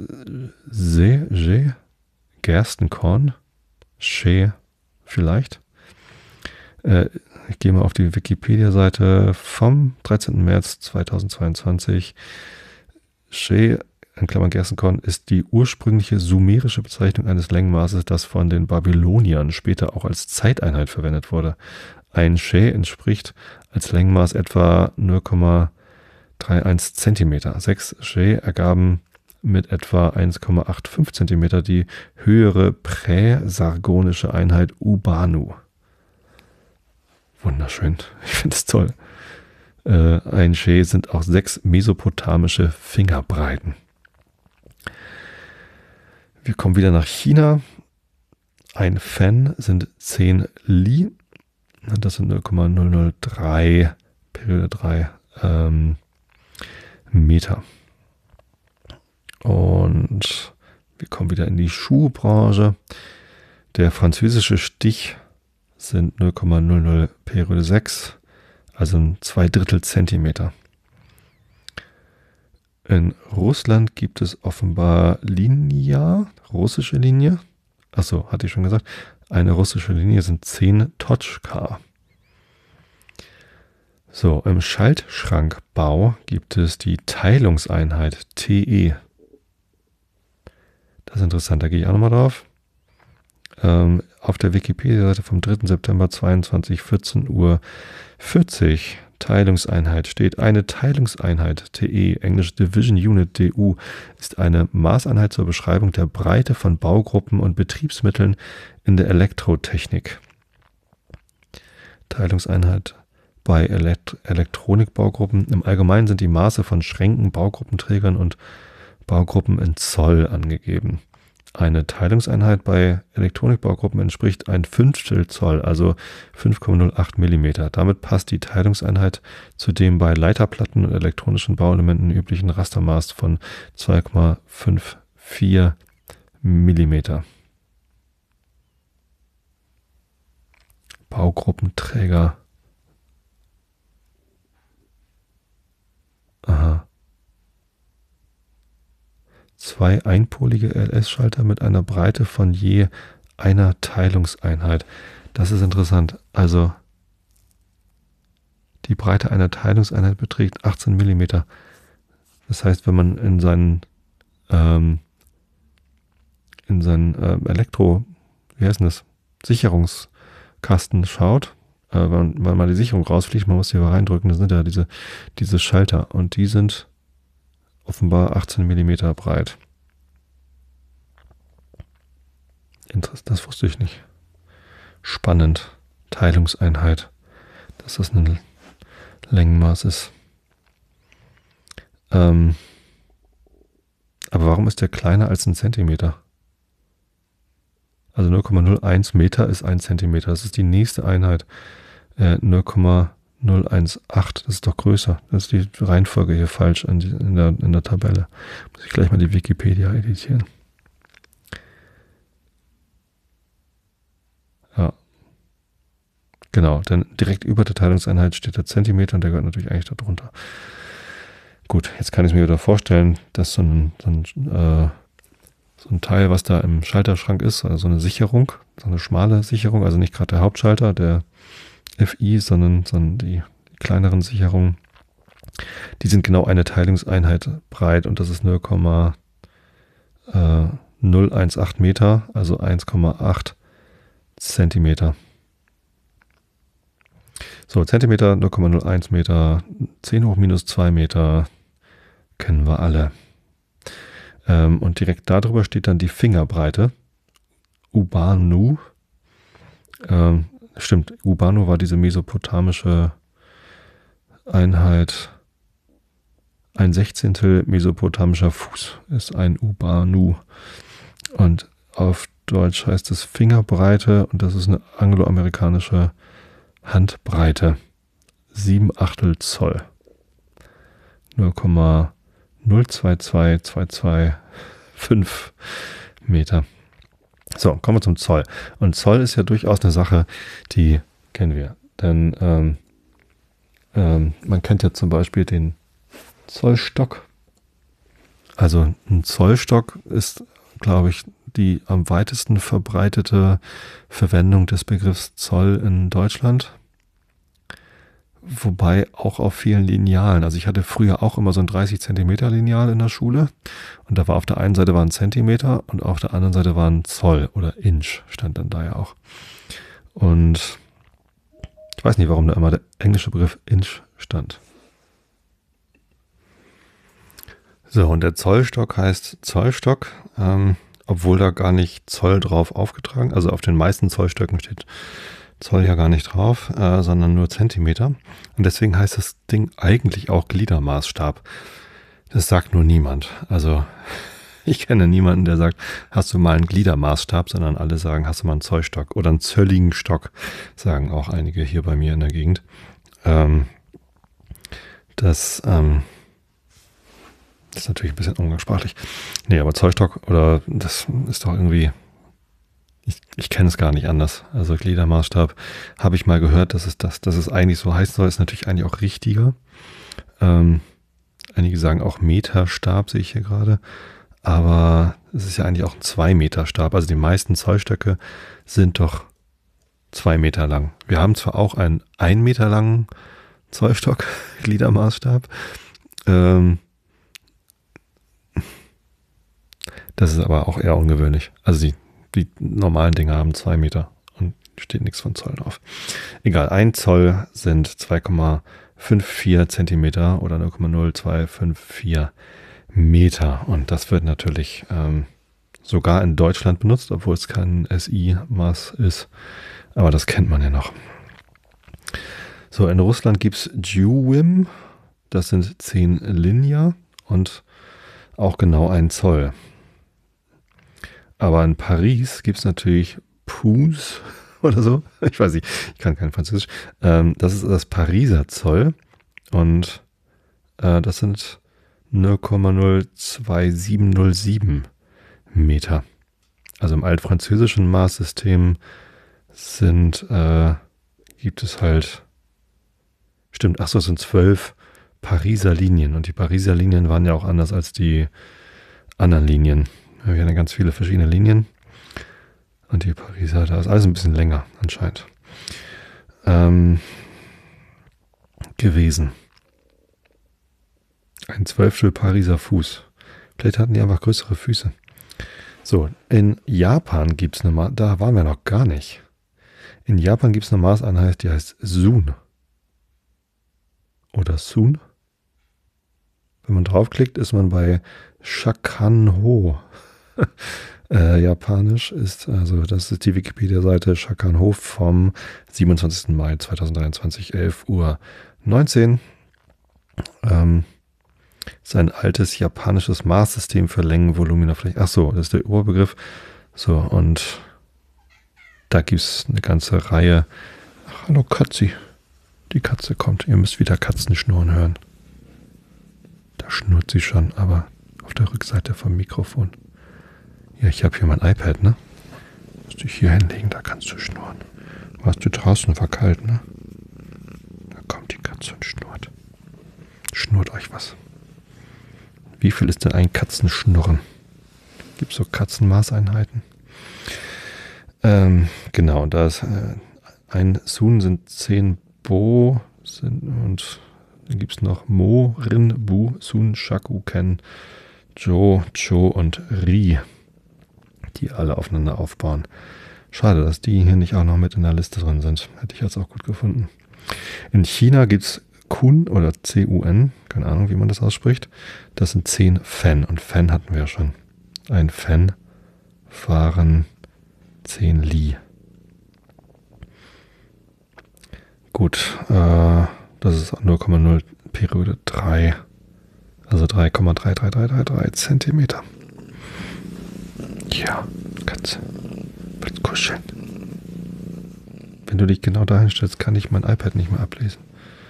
Speaker 1: Gerstenkorn, Che vielleicht. Ich gehe mal auf die Wikipedia-Seite vom 13. März 2022. Che, in Klammern Gerstenkorn, ist die ursprüngliche sumerische Bezeichnung eines Längenmaßes, das von den Babyloniern später auch als Zeiteinheit verwendet wurde. Ein Che entspricht als Längenmaß etwa 0,31 Zentimeter. 6 Che ergaben mit etwa 1,85 Zentimeter die höhere präsargonische Einheit Ubanu. Wunderschön, ich finde es toll. Ein Che sind auch 6 mesopotamische Fingerbreiten. Wir kommen wieder nach China. Ein Fen sind 10 Li. Das sind 0,003 Periode 3 Meter. Und wir kommen wieder in die Schuhbranche. Der französische Stich sind 0,00 Periode 6, also 2/3 Zentimeter. In Russland gibt es offenbar Linia, russische Linie. Achso, hatte ich schon gesagt. Eine russische Linie sind 10 Totschka. So, im Schaltschrankbau gibt es die Teilungseinheit TE. Das ist interessant, da gehe ich auch nochmal drauf. Auf der Wikipedia-Seite vom 3. September 22, 14:40 Uhr Teilungseinheit steht: Eine Teilungseinheit, TE, englisch Division Unit, DU, ist eine Maßeinheit zur Beschreibung der Breite von Baugruppen und Betriebsmitteln in der Elektrotechnik. Teilungseinheit bei Elektronikbaugruppen. Im Allgemeinen sind die Maße von Schränken, Baugruppenträgern und Baugruppen in Zoll angegeben. Eine Teilungseinheit bei Elektronikbaugruppen entspricht ein Fünftel Zoll, also 5,08 Millimeter. Damit passt die Teilungseinheit zu dem bei Leiterplatten und elektronischen Bauelementen üblichen Rastermaß von 2,54 Millimeter. Baugruppenträger. Aha. 2 einpolige LS-Schalter mit einer Breite von je einer Teilungseinheit. Das ist interessant. Also die Breite einer Teilungseinheit beträgt 18 mm. Das heißt, wenn man in seinen Sicherungskasten schaut, wenn mal die Sicherung rausfliegt, man muss hier mal reindrücken, das sind ja diese Schalter und die sind offenbar 18 mm breit. Interessant, das wusste ich nicht. Spannend. Teilungseinheit. Dass das ein Längenmaß ist. Aber warum ist der kleiner als ein Zentimeter? Also 0,01 Meter ist 1 Zentimeter. Das ist die nächste Einheit. 0,018. Das ist doch größer. Das ist die Reihenfolge hier falsch in der Tabelle. Muss ich gleich mal die Wikipedia editieren. Ja. Genau, denn direkt über der Teilungseinheit steht der Zentimeter und der gehört natürlich eigentlich darunter. Gut, jetzt kann ich mir wieder vorstellen, dass so ein Teil, was da im Schalterschrank ist, also so eine Sicherung, so eine schmale Sicherung, also nicht gerade der Hauptschalter, der FI, sondern die kleineren Sicherungen, die sind genau eine Teilungseinheit breit und das ist 0,018 Meter, also 1,8 Zentimeter. So, Zentimeter, 0,01 Meter, 10 hoch minus 2 Meter, kennen wir alle. Und direkt darüber steht dann die Fingerbreite. Ubanu. Stimmt, Ubanu war diese mesopotamische Einheit. Ein Sechzehntel mesopotamischer Fuß ist ein Ubanu. Und auf Deutsch heißt es Fingerbreite und das ist eine angloamerikanische Handbreite. 7/8 Zoll. 0,022225 Meter. So, kommen wir zum Zoll. Und Zoll ist ja durchaus eine Sache, die kennen wir. Denn man kennt ja zum Beispiel den Zollstock. Also ein Zollstock ist, glaube ich, die am weitesten verbreitete Verwendung des Begriffs Zoll in Deutschland. Wobei auch auf vielen Linealen. Also ich hatte früher auch immer so ein 30 Zentimeter Lineal in der Schule. Und da war auf der einen Seite war ein Zentimeter und auf der anderen Seite war ein Zoll oder Inch, stand dann da ja auch. Und ich weiß nicht, warum da immer der englische Begriff Inch stand. So, und der Zollstock heißt Zollstock, obwohl da gar nicht Zoll drauf aufgetragen, also auf den meisten Zollstöcken steht Zoll ja gar nicht drauf, sondern nur Zentimeter. Und deswegen heißt das Ding eigentlich auch Gliedermaßstab. Das sagt nur niemand. Also ich kenne niemanden, der sagt, hast du mal einen Gliedermaßstab, sondern alle sagen, hast du mal einen Zollstock oder einen zölligen Stock, sagen auch einige hier bei mir in der Gegend. Das ist natürlich ein bisschen umgangssprachlich. Nee, aber Zollstock oder das ist doch irgendwie, ich kenne es gar nicht anders. Also Gliedermaßstab habe ich mal gehört, dass es eigentlich so heißen soll, ist natürlich eigentlich auch richtiger. Einige sagen auch Meterstab, sehe ich hier gerade. Aber es ist ja eigentlich auch ein 2-Meter-Stab. Also die meisten Zollstöcke sind doch 2 Meter lang. Wir haben zwar auch einen 1 Meter langen Zollstock, Gliedermaßstab. Das ist aber auch eher ungewöhnlich. Also die normalen Dinger haben 2 Meter und steht nichts von Zoll drauf. Egal, 1 Zoll sind 2,54 Zentimeter oder 0,0254 Meter. Und das wird natürlich sogar in Deutschland benutzt, obwohl es kein SI-Maß ist. Aber das kennt man ja noch. So, in Russland gibt es Djuim. Das sind 10 Linear und auch genau 1 Zoll. Aber in Paris gibt es natürlich Pouce oder so. Ich weiß nicht, ich kann kein Französisch. Das ist das Pariser Zoll. Und das sind 0,02707 Meter. Also im altfranzösischen Maßsystem gibt es halt, stimmt, es sind 12 Pariser Linien. Und die Pariser Linien waren ja auch anders als die anderen Linien. Wir haben ja ganz viele verschiedene Linien. Und die Pariser, da ist alles ein bisschen länger anscheinend gewesen. Ein 12. Pariser Fuß. Vielleicht hatten die einfach größere Füße. So, in Japan gibt es da waren wir noch gar nicht. In Japan gibt es eine Maßeinheit, die heißt Sun. Oder Sun. Wenn man draufklickt, ist man bei Shakanho. Japanisch ist, also das ist die Wikipedia-Seite Shakanho vom 27. Mai 2023, 11:19 Uhr. Ist ein altes japanisches Maßsystem für Längen, Volumina, Fläche. Ach so, das ist der Oberbegriff. So, und da gibt es eine ganze Reihe. Ach, hallo Katzi. Die Katze kommt. Ihr müsst wieder Katzenschnurren hören. Da schnurrt sie schon, aber auf der Rückseite vom Mikrofon. Ja, ich habe hier mein iPad, ne? Musst dich hier hinlegen, da kannst du schnurren. Warst du draußen, war kalt, ne? Da kommt die Katze und schnurrt. Schnurrt euch was. Wie viel ist denn ein Katzenschnurren? Gibt es so Katzenmaßeinheiten? Genau, da ist ein Sun sind 10 Bo und dann gibt es noch Mo, Rin, Bu, Sun, Shaku, Ken, Jo, Cho und Ri, die alle aufeinander aufbauen. Schade, dass die hier nicht auch noch mit in der Liste drin sind. Hätte ich jetzt auch gut gefunden. In China gibt es Kun oder C-U-N, keine Ahnung, wie man das ausspricht. Das sind 10 Fen und Fen hatten wir ja schon. Ein Fen waren 10 Li. Gut, das ist 0,0 Periode 3, also 3,33333 Zentimeter. Ja, Katze, willst kuscheln? Wenn du dich genau dahin stellst, kann ich mein iPad nicht mehr ablesen.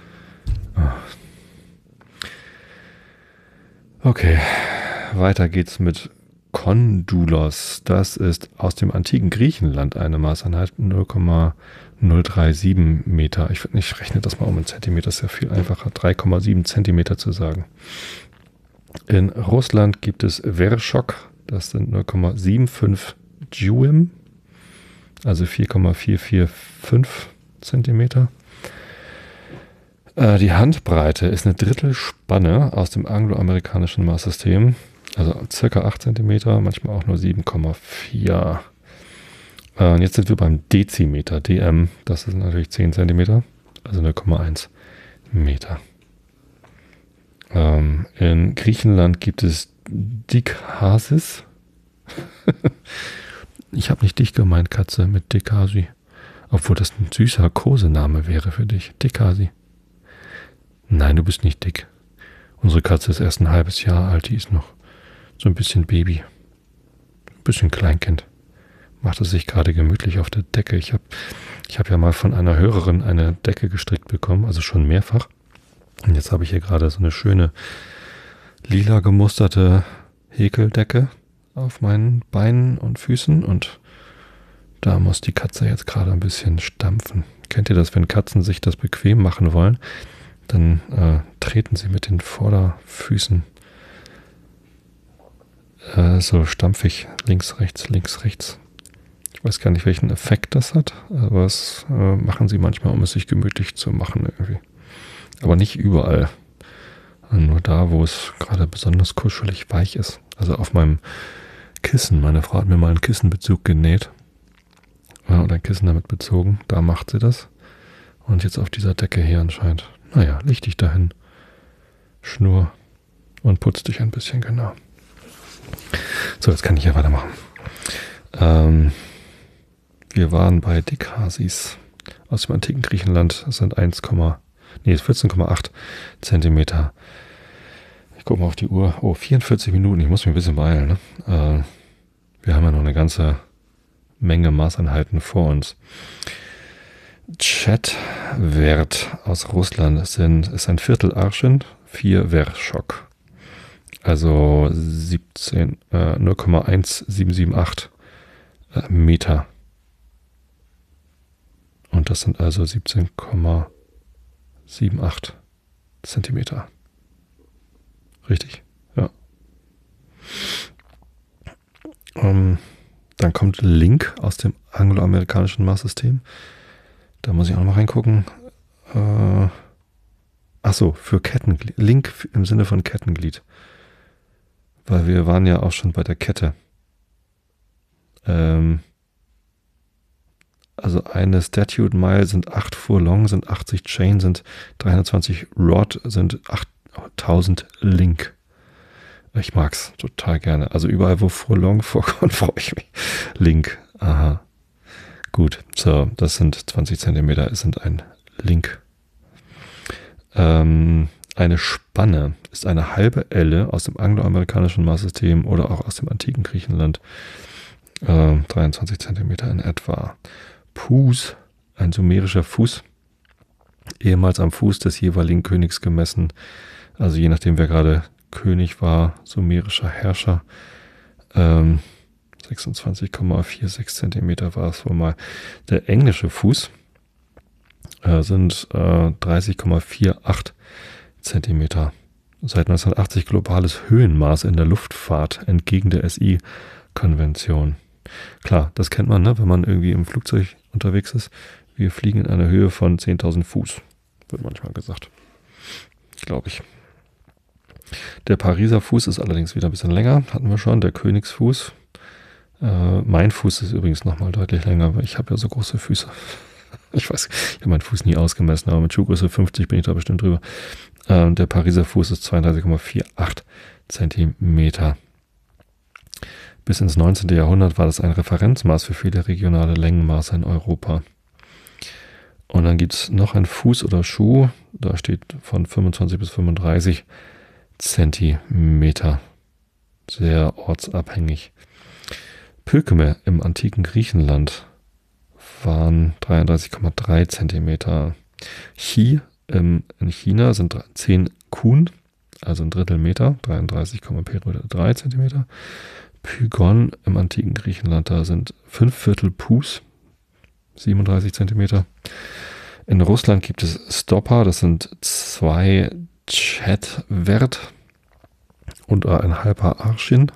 Speaker 1: Okay, weiter geht's mit Kondylos. Das ist aus dem antiken Griechenland eine Maßeinheit 0,037 Meter. Ich rechne das mal um in Zentimeter, das ist ja viel einfacher, 3,7 Zentimeter zu sagen. In Russland gibt es Vershok, das sind 0,75 Djuim, also 4,445 Zentimeter. Die Handbreite ist eine Drittelspanne aus dem angloamerikanischen Maßsystem, also circa 8 cm, manchmal auch nur 7,4. Und jetzt sind wir beim Dezimeter, DM, das ist natürlich 10 cm, also 0,1 Meter. In Griechenland gibt es Dikhasis. Ich habe nicht dich gemeint, Katze, mit Dikasi. Obwohl das ein süßer Kosename wäre für dich. Dikasi. Nein, du bist nicht dick. Unsere Katze ist erst ein halbes Jahr alt, die ist noch so ein bisschen Baby. Ein bisschen Kleinkind. Macht es sich gerade gemütlich auf der Decke. Ich hab ja mal von einer Hörerin eine Decke gestrickt bekommen, also schon mehrfach. Und jetzt habe ich hier gerade so eine schöne lila gemusterte Häkeldecke auf meinen Beinen und Füßen und da muss die Katze jetzt gerade ein bisschen stampfen. Kennt ihr das, wenn Katzen sich das bequem machen wollen? Dann treten sie mit den Vorderfüßen so stampfig links, rechts, links, rechts. Ich weiß gar nicht, welchen Effekt das hat, aber das machen sie manchmal, um es sich gemütlich zu machen irgendwie. Aber nicht überall. Nur da, wo es gerade besonders kuschelig weich ist. Also auf meinem Kissen. Meine Frau hat mir mal einen Kissenbezug genäht. Oder ein Kissen damit bezogen. Da macht sie das. Und jetzt auf dieser Decke hier anscheinend. Naja, leg dich dahin. Schnur. Und putz dich ein bisschen, genau. So, jetzt kann ich ja weitermachen. Wir waren bei Dikhasis aus dem antiken Griechenland. Das sind 14,8 Zentimeter. Ich gucke mal auf die Uhr. Oh, 44 Minuten. Ich muss mich ein bisschen beeilen. Ne? Wir haben ja noch eine ganze Menge Maßeinheiten vor uns. Chatwert aus Russland ist ein Viertel Arschin, 4 Vershok. Also 0,1778 Meter. Und das sind also 17,78 Zentimeter. Richtig? Ja. Dann kommt Link aus dem angloamerikanischen Mastsystem. Da muss ich auch noch mal reingucken. Für Kettenglied. Link im Sinne von Kettenglied. Weil wir waren ja auch schon bei der Kette. Also eine Statute Mile sind 8 Furlong, sind 80 Chain, sind 320 Rod, sind 8000 Link. Ich mag's total gerne. Also überall, wo Furlong vorkommt, freue ich mich. Link, aha. Gut, so, das sind 20 Zentimeter, es sind ein Link. Eine Spanne ist eine halbe Elle aus dem angloamerikanischen Mastsystem oder auch aus dem antiken Griechenland. 23 Zentimeter in etwa. Pus, ein sumerischer Fuß, ehemals am Fuß des jeweiligen Königs gemessen. Also je nachdem, wer gerade König war, sumerischer Herrscher. 26,46 Zentimeter war es wohl mal. Der englische Fuß sind 30,48 Zentimeter. Seit 1980 globales Höhenmaß in der Luftfahrt entgegen der SI-Konvention. Klar, das kennt man, ne, wenn man irgendwie im Flugzeug unterwegs ist. Wir fliegen in einer Höhe von 10.000 Fuß, wird manchmal gesagt. Glaube ich. Der Pariser Fuß ist allerdings wieder ein bisschen länger, hatten wir schon. Der Königsfuß. Mein Fuß ist übrigens nochmal deutlich länger, weil ich habe ja so große Füße. Ich weiß, ich habe meinen Fuß nie ausgemessen, aber mit Schuhgröße 50 bin ich da bestimmt drüber. Der Pariser Fuß ist 32,48 Zentimeter. Bis ins 19. Jahrhundert war das ein Referenzmaß für viele regionale Längenmaße in Europa. Und dann gibt es noch einen Fuß oder Schuh, da steht von 25 bis 35 Zentimeter. Sehr ortsabhängig. Pökeme im antiken Griechenland waren 33,3 Zentimeter. Chi in China sind 10 Kun, also ein Drittel Meter, 33,3 Zentimeter. Pygon im antiken Griechenland, da sind 5/4 Pus, 37 Zentimeter. In Russland gibt es Stopper, das sind 2 Chetwert und ein halber Arschin.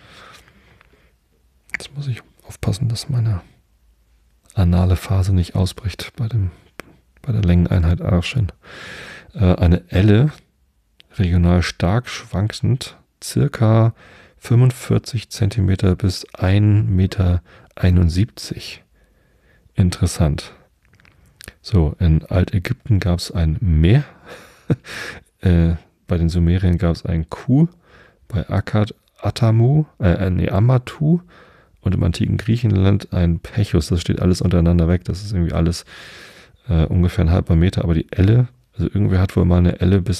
Speaker 1: Jetzt muss ich aufpassen, dass meine anale Phase nicht ausbricht bei der Längeneinheit Arschin. Eine Elle, regional stark schwankend, circa 45 Zentimeter bis 1,71 Meter. Interessant. So, in Altägypten gab es ein Meh. Bei den Sumeriern gab es ein Ku. Bei Akkad Amatu. Und im antiken Griechenland ein Pechus. Das steht alles untereinander weg. Das ist irgendwie alles ungefähr ein halber Meter. Aber die Elle, also irgendwer hat wohl mal eine Elle bis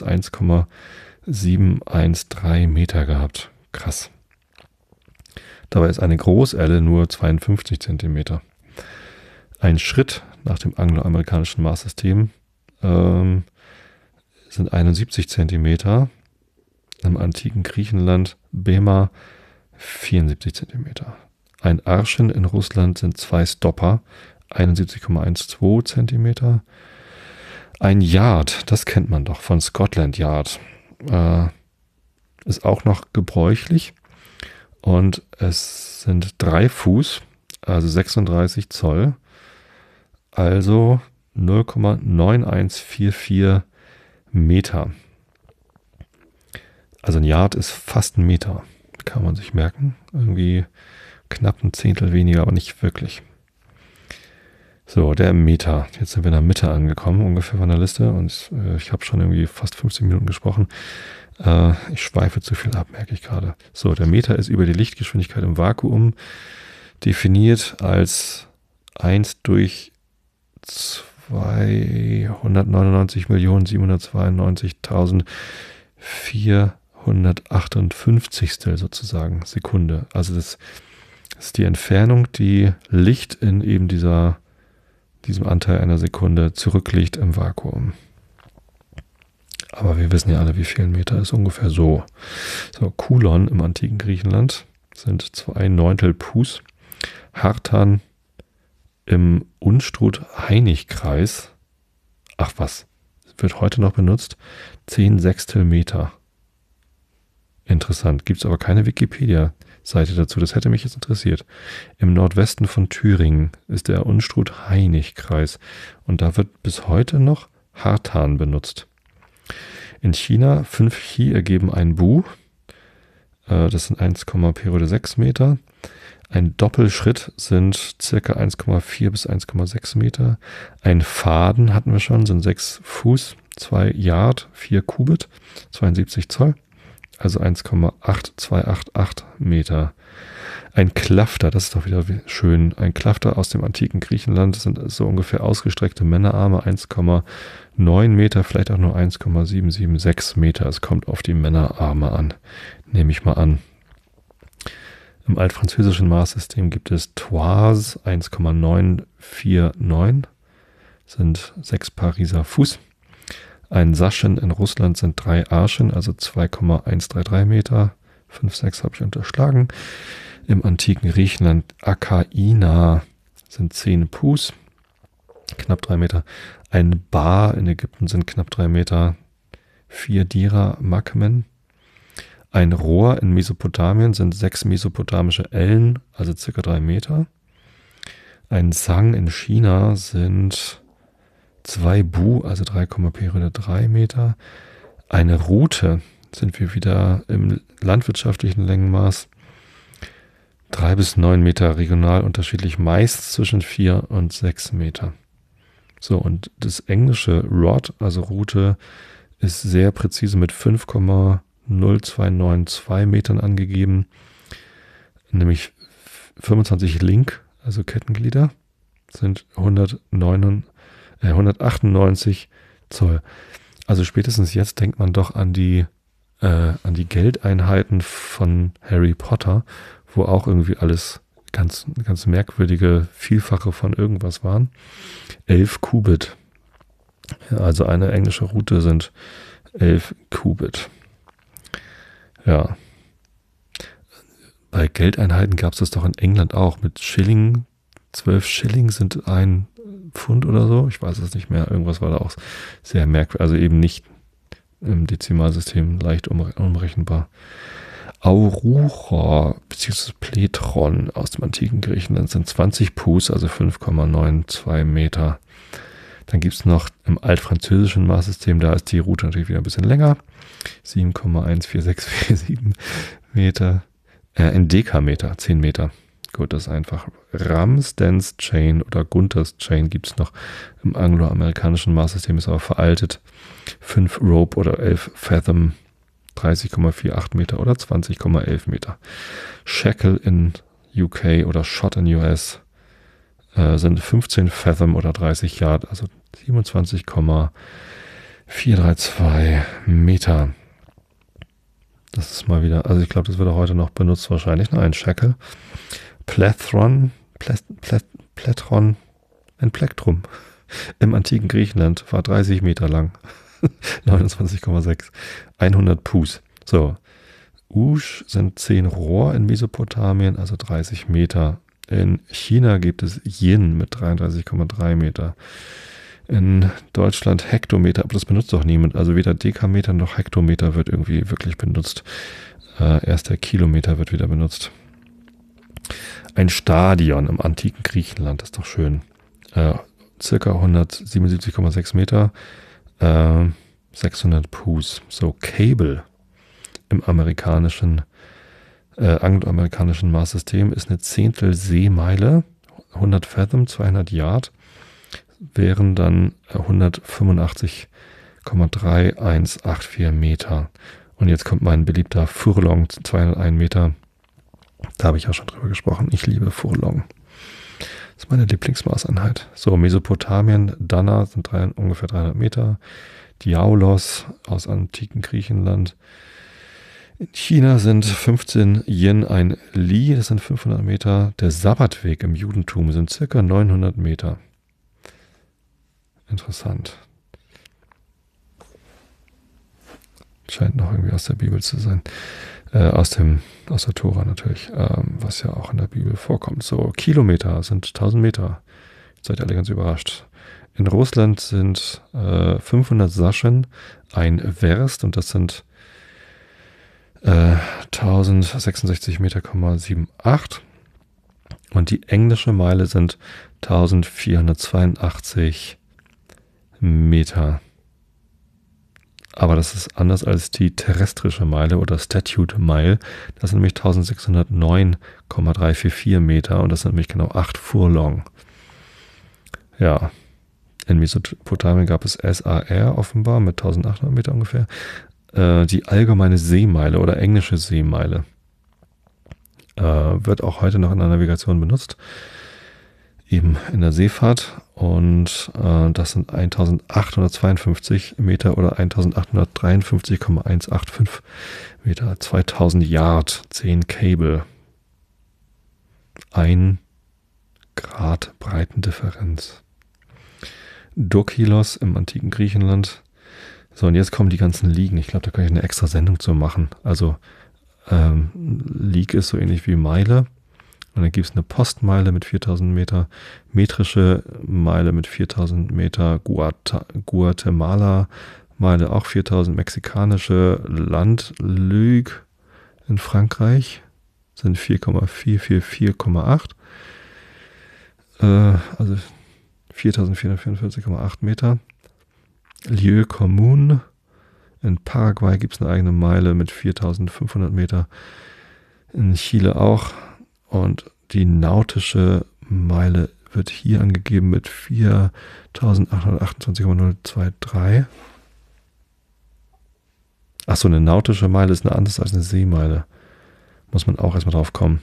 Speaker 1: 1,713 Meter gehabt. Krass. Dabei ist eine Großelle nur 52 Zentimeter. Ein Schritt nach dem angloamerikanischen Maßsystem sind 71 Zentimeter. Im antiken Griechenland Bema 74 Zentimeter. Ein Arschin in Russland sind 2 Stopper, 71,12 Zentimeter. Ein Yard, das kennt man doch von Scotland Yard, ist auch noch gebräuchlich. Und es sind 3 Fuß, also 36 Zoll, also 0,9144 Meter. Also ein Yard ist fast ein Meter, kann man sich merken. Irgendwie knapp ein Zehntel weniger, aber nicht wirklich. So, der Meter. Jetzt sind wir in der Mitte angekommen, ungefähr von der Liste. Und ich habe schon irgendwie fast 15 Minuten gesprochen. Ich schweife zu viel ab, merke ich gerade. So, der Meter ist über die Lichtgeschwindigkeit im Vakuum definiert als 1 durch 299.792.458 sozusagen Sekunde. Also das ist die Entfernung, die Licht in eben diesem Anteil einer Sekunde zurückliegt im Vakuum. Aber wir wissen ja alle, wie viel Meter ist ungefähr so. So, Kulon im antiken Griechenland sind 2/9 Pus. Hartan im Unstrut-Hainich-Kreis, ach was, wird heute noch benutzt, 10 Sechstel Meter. Interessant, gibt es aber keine Wikipedia. Seite dazu. Das hätte mich jetzt interessiert. Im Nordwesten von Thüringen ist der Unstrut-Hainich-Kreis und da wird bis heute noch Hartan benutzt. In China 5 Chi ergeben ein Bu. Das sind 1, Periode 6 Meter. Ein Doppelschritt sind circa 1,4 bis 1,6 Meter. Ein Faden hatten wir schon, sind 6 Fuß, 2 Yard, 4 Kubit, 72 Zoll, also 1,8288 Meter. Ein Klafter, das ist doch wieder schön. Ein Klafter aus dem antiken Griechenland sind so ungefähr ausgestreckte Männerarme, 1,9 Meter, vielleicht auch nur 1,776 Meter. Es kommt auf die Männerarme an, nehme ich mal an. Im altfranzösischen Maßsystem gibt es Toise 1,949, sind 6 Pariser Fuß. Ein Saschen in Russland sind 3 Arschen, also 2,133 Meter. 5,6 habe ich unterschlagen. Im antiken Griechenland Akaina sind 10 Pus, knapp 3 Meter. Ein Bar in Ägypten sind knapp 3 Meter. 4 Dira Makmen. Ein Rohr in Mesopotamien sind 6 mesopotamische Ellen, also circa 3 Meter. Ein Sang in China sind 2 Bu, also 3,3 Meter. Eine Rute, sind wir wieder im landwirtschaftlichen Längenmaß, 3 bis 9 Meter, regional unterschiedlich, meist zwischen 4 und 6 Meter. So, und das englische Rod, also Rute, ist sehr präzise mit 5,0292 Metern angegeben, nämlich 25 Link, also Kettenglieder, sind 198 Zoll. Also spätestens jetzt denkt man doch an die Geldeinheiten von Harry Potter, wo auch irgendwie alles ganz merkwürdige Vielfache von irgendwas waren. 11 Kubit. Also eine englische Rute sind 11 Kubit. Ja. Bei Geldeinheiten gab es das doch in England auch mit Schilling. 12 Schilling sind 1 Pfund oder so. Ich weiß es nicht mehr. Irgendwas war da auch sehr merkwürdig. Also eben nicht im Dezimalsystem leicht umrechenbar. Aurora bzw. Pletron aus dem antiken Griechenland sind 20 Pus, also 5,92 Meter. Dann gibt es noch im altfranzösischen Maßsystem, da ist die Route natürlich wieder ein bisschen länger. 7,14647 Meter. In Dekameter, 10 Meter. Gut, das ist einfach. Ramsden's Chain oder Gunter's Chain gibt es noch im angloamerikanischen Maßsystem, ist aber veraltet. 5 Rope oder 11 Fathom, 30,48 Meter oder 20,11 Meter. Shackle in UK oder Shot in US sind 15 Fathom oder 30 Yard, also 27,432 Meter. Das ist mal wieder, also ich glaube, das wird auch heute noch benutzt wahrscheinlich, ein Shackle. Plethron, ein Plektrum im antiken Griechenland war 30 Meter lang. 29,6. 100 Pus. So. Usch sind 10 Rohr in Mesopotamien, also 30 Meter. In China gibt es Yin mit 33,3 Meter. In Deutschland Hektometer, aber das benutzt doch niemand. Also weder Dekameter noch Hektometer wird irgendwie wirklich benutzt. Erst der Kilometer wird wieder benutzt. Ein Stadion im antiken Griechenland, das ist doch schön. Circa 177,6 Meter. 600 Pus. So, Cable im angloamerikanischen Maßsystem ist eine Zehntel Seemeile, 100 Fathom, 200 Yard, wären dann 185,3184 Meter. Und jetzt kommt mein beliebter Furlong, 201 Meter. Da habe ich auch schon drüber gesprochen. Ich liebe Furlong. Das ist meine Lieblingsmaßeinheit. So, Mesopotamien, Dana sind ungefähr 300 Meter. Diaulos aus antiken Griechenland. In China sind 15 Yen ein Li, das sind 500 Meter. Der Sabbatweg im Judentum sind circa 900 Meter. Interessant. Scheint noch irgendwie aus der Bibel zu sein. Aus der Tora natürlich, was ja auch in der Bibel vorkommt. So, Kilometer sind 1000 Meter. Jetzt seid ihr alle ganz überrascht. In Russland sind 500 Saschen ein Werst und das sind 1066,78 Meter. Und die englische Meile sind 1482 Meter. Aber das ist anders als die terrestrische Meile oder Statute Mile. Das sind nämlich 1609,344 Meter und das sind nämlich genau 8 Furlong. Ja, in Mesopotamien gab es SAR offenbar mit 1800 Meter ungefähr. Die allgemeine Seemeile oder englische Seemeile wird auch heute noch in der Navigation benutzt, eben in der Seefahrt. Und das sind 1852 Meter oder 1853,185 Meter, 2000 Yard, 10 Cable. 1 Grad Breitendifferenz. Dokilos im antiken Griechenland. So, und jetzt kommen die ganzen Ligen. Ich glaube, da kann ich eine extra Sendung zu machen. Also, Lig ist so ähnlich wie Meile. Und dann gibt es eine Postmeile mit 4000 Meter, metrische Meile mit 4000 Meter, Guatemala-Meile auch 4000, mexikanische Landlüge in Frankreich sind 4,444,8. Also 4444,8 Meter. Lieu Commun. In Paraguay gibt es eine eigene Meile mit 4500 Meter. In Chile auch. Und die nautische Meile wird hier angegeben mit 4828,023. Achso, eine nautische Meile ist eine anders als eine Seemeile. Muss man auch erstmal drauf kommen.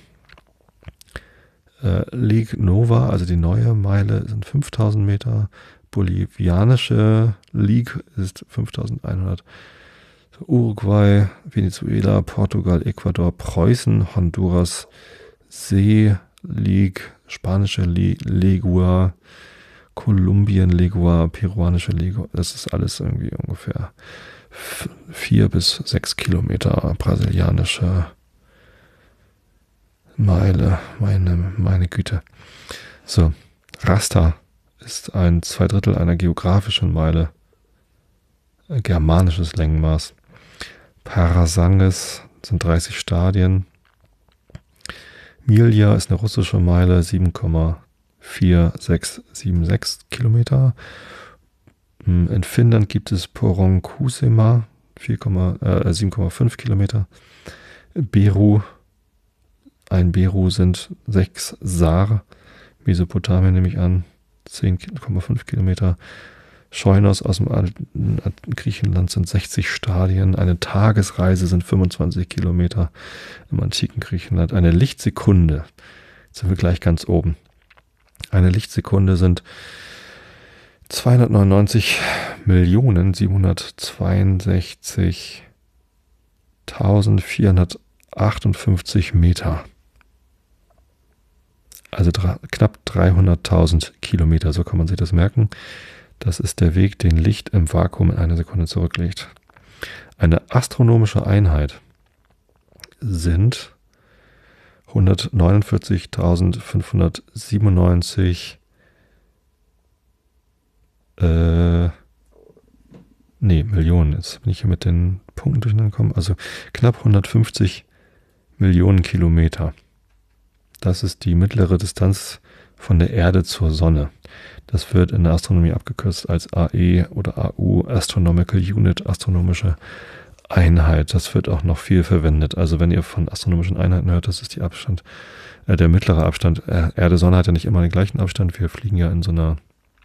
Speaker 1: Lig Nova, also die neue Meile, sind 5000 Meter. Bolivianische Lig ist 5100. Uruguay, Venezuela, Portugal, Ecuador, Preußen, Honduras, See-Lig, spanische Legua, Kolumbien, Legua, peruanische Legua. Das ist alles irgendwie ungefähr 4 bis 6 Kilometer brasilianische Meile, meine Güte. So, Raster ist 2/3 einer geografischen Meile. Germanisches Längenmaß. Parasanges sind 30 Stadien. Milja ist eine russische Meile, 7,4676 Kilometer. In Finnland gibt es Poronkusema, 7,5 Kilometer. Beru, ein Beru sind 6 Sar, Mesopotamien nehme ich an, 10,5 Kilometer. Scheunos aus dem alten Griechenland sind 60 Stadien. Eine Tagesreise sind 25 Kilometer im antiken Griechenland. Eine Lichtsekunde, jetzt sind wir gleich ganz oben. Eine Lichtsekunde sind 299.762.458 Meter. Also knapp 300.000 Kilometer, so kann man sich das merken. Das ist der Weg, den Licht im Vakuum in einer Sekunde zurücklegt. Eine astronomische Einheit sind 149.597 Millionen. Jetzt bin ich hier mit den Punkten durcheinander gekommen. Also knapp 150 Millionen Kilometer. Das ist die mittlere Distanz von der Erde zur Sonne. Das wird in der Astronomie abgekürzt als AE oder AU, Astronomical Unit, astronomische Einheit. Das wird auch noch viel verwendet. Also wenn ihr von astronomischen Einheiten hört, das ist die Abstand, der mittlere Abstand. Erde-Sonne hat ja nicht immer den gleichen Abstand. Wir fliegen ja in so einer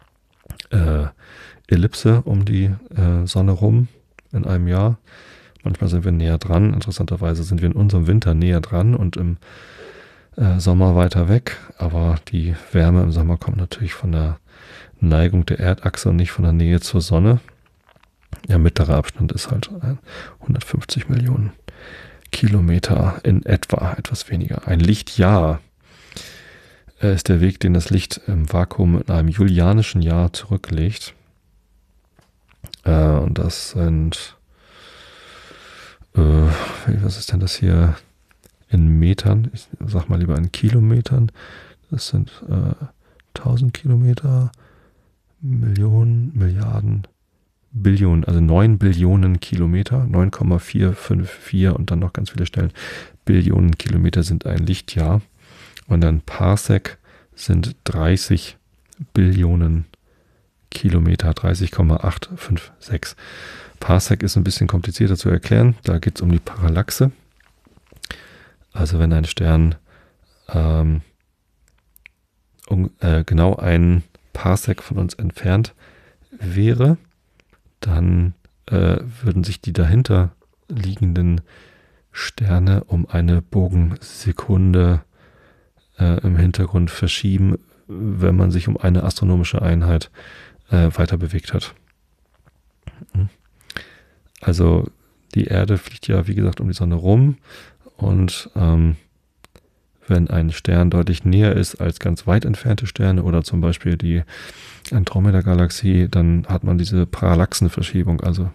Speaker 1: Ellipse um die Sonne rum in einem Jahr. Manchmal sind wir näher dran. Interessanterweise sind wir in unserem Winter näher dran und im Sommer weiter weg. Aber die Wärme im Sommer kommt natürlich von der Neigung der Erdachse und nicht von der Nähe zur Sonne. Der mittlere Abstand ist halt 150 Millionen Kilometer in etwa, etwas weniger. Ein Lichtjahr ist der Weg, den das Licht im Vakuum in einem julianischen Jahr zurücklegt. Und das sind, was ist denn das hier in Metern? Ich sag mal lieber in Kilometern. Das sind 1000 Kilometer, Millionen, Milliarden, Billionen, also 9 Billionen Kilometer, 9,454 und dann noch ganz viele Stellen. Billionen Kilometer sind ein Lichtjahr. Und dann Parsec sind 30 Billionen Kilometer, 30,856. Parsec ist ein bisschen komplizierter zu erklären. Da geht es um die Parallaxe. Also wenn ein Stern genau ein Parsec von uns entfernt wäre, dann würden sich die dahinter liegenden Sterne um eine Bogensekunde im Hintergrund verschieben, wenn man sich um eine astronomische Einheit weiter bewegt hat. Also die Erde fliegt ja, wie gesagt, um die Sonne rum und wenn ein Stern deutlich näher ist als ganz weit entfernte Sterne oder zum Beispiel die Andromeda-Galaxie, dann hat man diese Parallaxenverschiebung. Also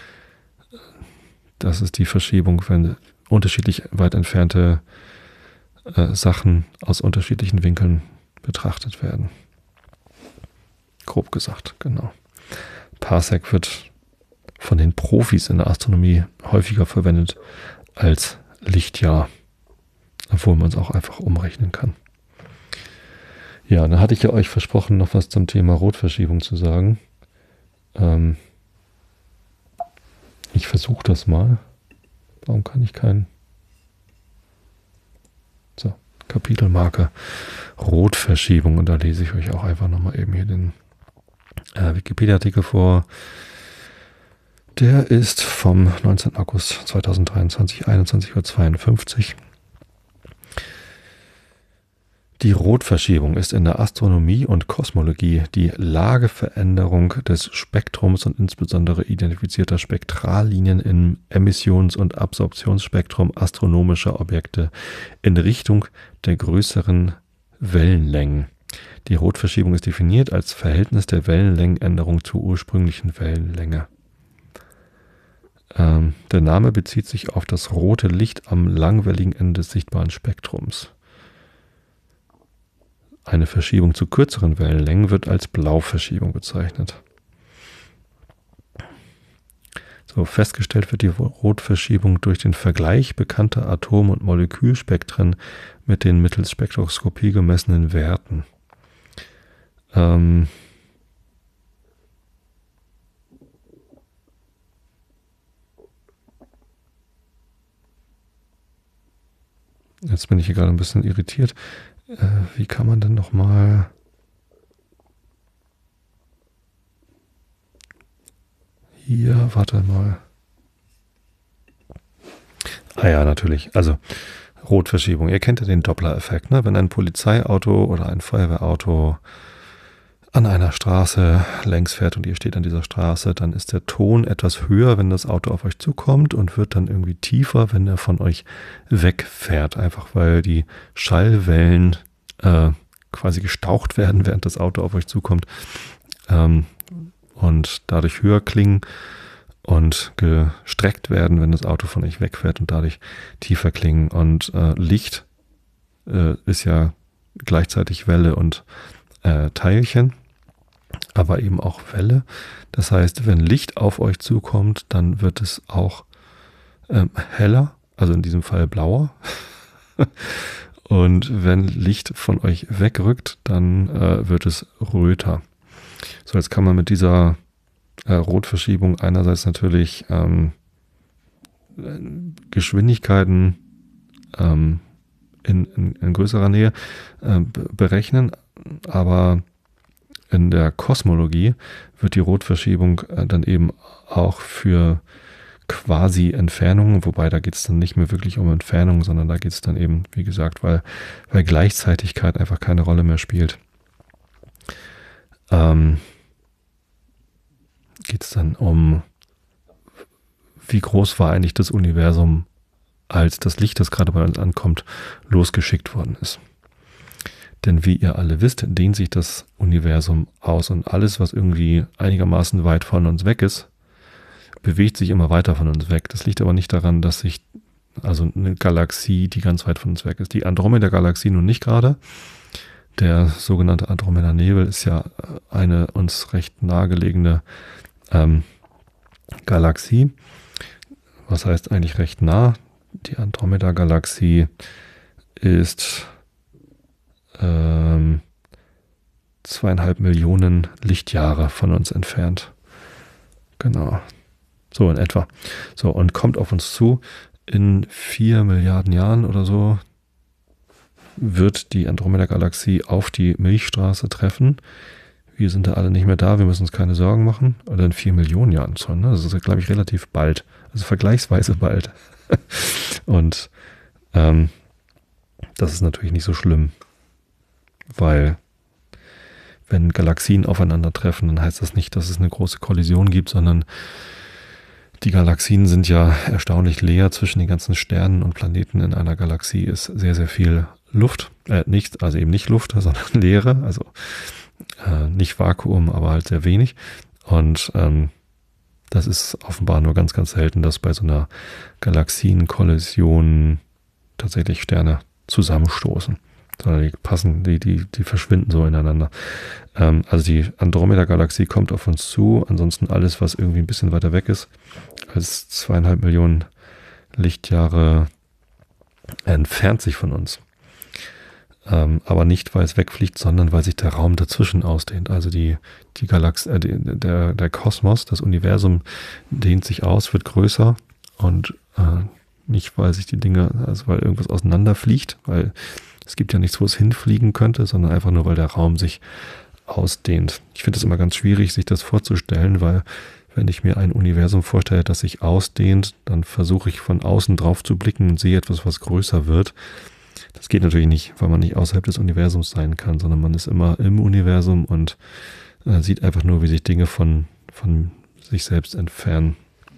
Speaker 1: das ist die Verschiebung, wenn unterschiedlich weit entfernte Sachen aus unterschiedlichen Winkeln betrachtet werden. Grob gesagt, genau. Parsec wird von den Profis in der Astronomie häufiger verwendet als Lichtjahr, obwohl man es auch einfach umrechnen kann. Ja, dann hatte ich ja euch versprochen, noch was zum Thema Rotverschiebung zu sagen. Ich versuche das mal. Warum kann ich keinen... So, Kapitelmarke Rotverschiebung. Und da lese ich euch auch einfach nochmal eben hier den Wikipedia-Artikel vor. Der ist vom 19. August 2023, 21:52 Uhr. Die Rotverschiebung ist in der Astronomie und Kosmologie die Lageveränderung des Spektrums und insbesondere identifizierter Spektrallinien im Emissions- und Absorptionsspektrum astronomischer Objekte in Richtung der größeren Wellenlängen. Die Rotverschiebung ist definiert als Verhältnis der Wellenlängenänderung zur ursprünglichen Wellenlänge. Der Name bezieht sich auf das rote Licht am langwelligen Ende des sichtbaren Spektrums. Eine Verschiebung zu kürzeren Wellenlängen wird als Blauverschiebung bezeichnet. So, festgestellt wird die Rotverschiebung durch den Vergleich bekannter Atom- und Molekülspektren mit den mittels Spektroskopie gemessenen Werten. Jetzt bin ich hier gerade ein bisschen irritiert. Wie kann man denn nochmal... Hier, warte mal. Ah ja, natürlich. Also Rotverschiebung. Ihr kennt ja den Doppler-Effekt, ne? Wenn ein Polizeiauto oder ein Feuerwehrauto an einer Straße längs fährt und ihr steht an dieser Straße, dann ist der Ton etwas höher, wenn das Auto auf euch zukommt und wird dann irgendwie tiefer, wenn er von euch wegfährt. Einfach weil die Schallwellen quasi gestaucht werden, während das Auto auf euch zukommt und dadurch höher klingen und gestreckt werden, wenn das Auto von euch wegfährt und dadurch tiefer klingen. Und Licht ist ja gleichzeitig Welle und Teilchen, aber eben auch Welle. Das heißt, wenn Licht auf euch zukommt, dann wird es auch heller, also in diesem Fall blauer. Und wenn Licht von euch wegrückt, dann wird es röter. So, jetzt kann man mit dieser Rotverschiebung einerseits natürlich Geschwindigkeiten in größerer Nähe berechnen, aber in der Kosmologie wird die Rotverschiebung dann eben auch für quasi Entfernungen, wobei da geht es dann nicht mehr wirklich um Entfernung, sondern da geht es dann eben, wie gesagt, weil Gleichzeitigkeit einfach keine Rolle mehr spielt, geht es dann um, wie groß war eigentlich das Universum, als das Licht, das gerade bei uns ankommt, losgeschickt worden ist. Denn wie ihr alle wisst, dehnt sich das Universum aus und alles, was irgendwie einigermaßen weit von uns weg ist, bewegt sich immer weiter von uns weg. Das liegt aber nicht daran, dass sich, also eine Galaxie, die ganz weit von uns weg ist, die Andromeda-Galaxie nun nicht gerade. Der sogenannte Andromeda-Nebel ist ja eine uns recht nahegelegene Galaxie. Was heißt eigentlich recht nah? Die Andromeda-Galaxie ist 2,5 Millionen Lichtjahre von uns entfernt. Genau. So in etwa. So, und kommt auf uns zu. In 4 Milliarden Jahren oder so wird die Andromeda-Galaxie auf die Milchstraße treffen. Wir sind da alle nicht mehr da, wir müssen uns keine Sorgen machen. Oder in 4 Millionen Jahren schon. Ne? Das ist, glaube ich, relativ bald. Also vergleichsweise bald. Und das ist natürlich nicht so schlimm. Weil wenn Galaxien aufeinandertreffen, dann heißt das nicht, dass es eine große Kollision gibt, sondern die Galaxien sind ja erstaunlich leer. Zwischen den ganzen Sternen und Planeten in einer Galaxie ist sehr, sehr viel Luft. Also eben nicht Luft, sondern Leere. Also nicht Vakuum, aber halt sehr wenig. Und das ist offenbar nur ganz, ganz selten, dass bei so einer Galaxienkollision tatsächlich Sterne zusammenstoßen. Sondern die verschwinden so ineinander. Also die Andromeda-Galaxie kommt auf uns zu. Ansonsten alles, was irgendwie ein bisschen weiter weg ist, als 2,5 Millionen Lichtjahre entfernt sich von uns. Aber nicht, weil es wegfliegt, sondern weil sich der Raum dazwischen ausdehnt. Also die Galaxie, der Kosmos, das Universum dehnt sich aus, wird größer und nicht, weil sich die Dinge, also weil irgendwas auseinanderfliegt, weil es gibt ja nichts, wo es hinfliegen könnte, sondern einfach nur, weil der Raum sich ausdehnt. Ich finde es immer ganz schwierig, sich das vorzustellen, weil wenn ich mir ein Universum vorstelle, das sich ausdehnt, dann versuche ich von außen drauf zu blicken und sehe etwas, was größer wird. Das geht natürlich nicht, weil man nicht außerhalb des Universums sein kann, sondern man ist immer im Universum und sieht einfach nur, wie sich Dinge von sich selbst entfernen.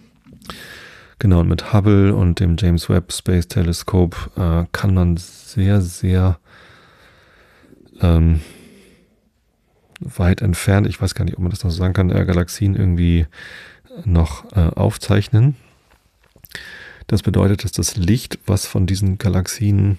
Speaker 1: Genau, und mit Hubble und dem James Webb Space Telescope kann man sehr, sehr weit entfernt, ich weiß gar nicht, ob man das noch so sagen kann, Galaxien irgendwie noch aufzeichnen. Das bedeutet, dass das Licht, was von diesen Galaxien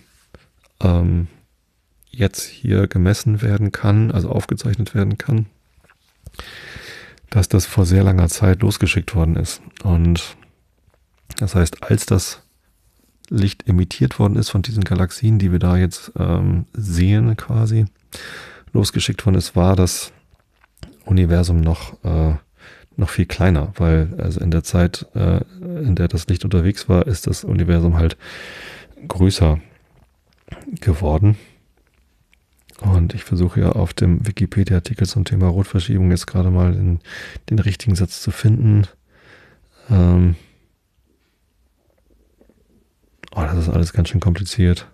Speaker 1: jetzt hier gemessen werden kann, also aufgezeichnet werden kann, dass das vor sehr langer Zeit losgeschickt worden ist. Und das heißt, als das Licht emittiert worden ist von diesen Galaxien, die wir da jetzt sehen quasi, losgeschickt worden ist, war das Universum noch viel kleiner, weil also in der Zeit, in der das Licht unterwegs war, ist das Universum halt größer geworden. Und ich versuche ja auf dem Wikipedia-Artikel zum Thema Rotverschiebung jetzt gerade mal den richtigen Satz zu finden. Das ist alles ganz schön kompliziert.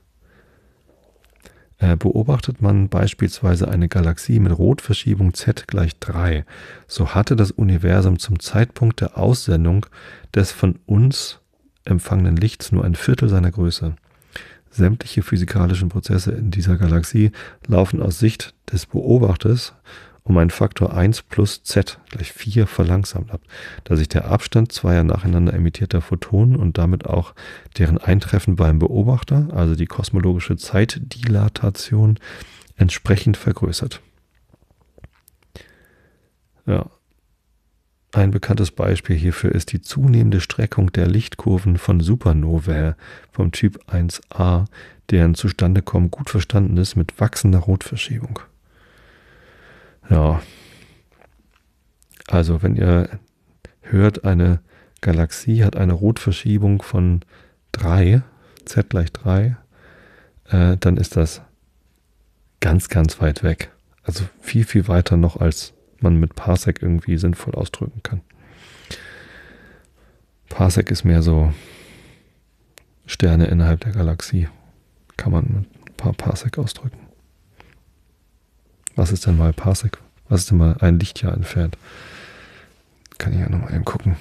Speaker 1: Beobachtet man beispielsweise eine Galaxie mit Rotverschiebung Z = 3, so hatte das Universum zum Zeitpunkt der Aussendung des von uns empfangenen Lichts nur ein Viertel seiner Größe. Sämtliche physikalischen Prozesse in dieser Galaxie laufen aus Sicht des Beobachters um einen Faktor 1 plus Z = 4 verlangsamt ab, da sich der Abstand zweier nacheinander emittierter Photonen und damit auch deren Eintreffen beim Beobachter, also die kosmologische Zeitdilatation, entsprechend vergrößert. Ja. Ein bekanntes Beispiel hierfür ist die zunehmende Streckung der Lichtkurven von Supernovae vom Typ 1a, deren Zustandekommen gut verstanden ist mit wachsender Rotverschiebung. Ja, also wenn ihr hört, eine Galaxie hat eine Rotverschiebung von 3, Z = 3, dann ist das ganz, ganz weit weg. Also viel, viel weiter noch, als man mit Parsec irgendwie sinnvoll ausdrücken kann. Parsec ist mehr so Sterne innerhalb der Galaxie. Kann man mit ein paar Parsec ausdrücken. Was ist denn mal Parsec? Was ist denn mal ein Lichtjahr entfernt? Kann ich ja nochmal eben gucken.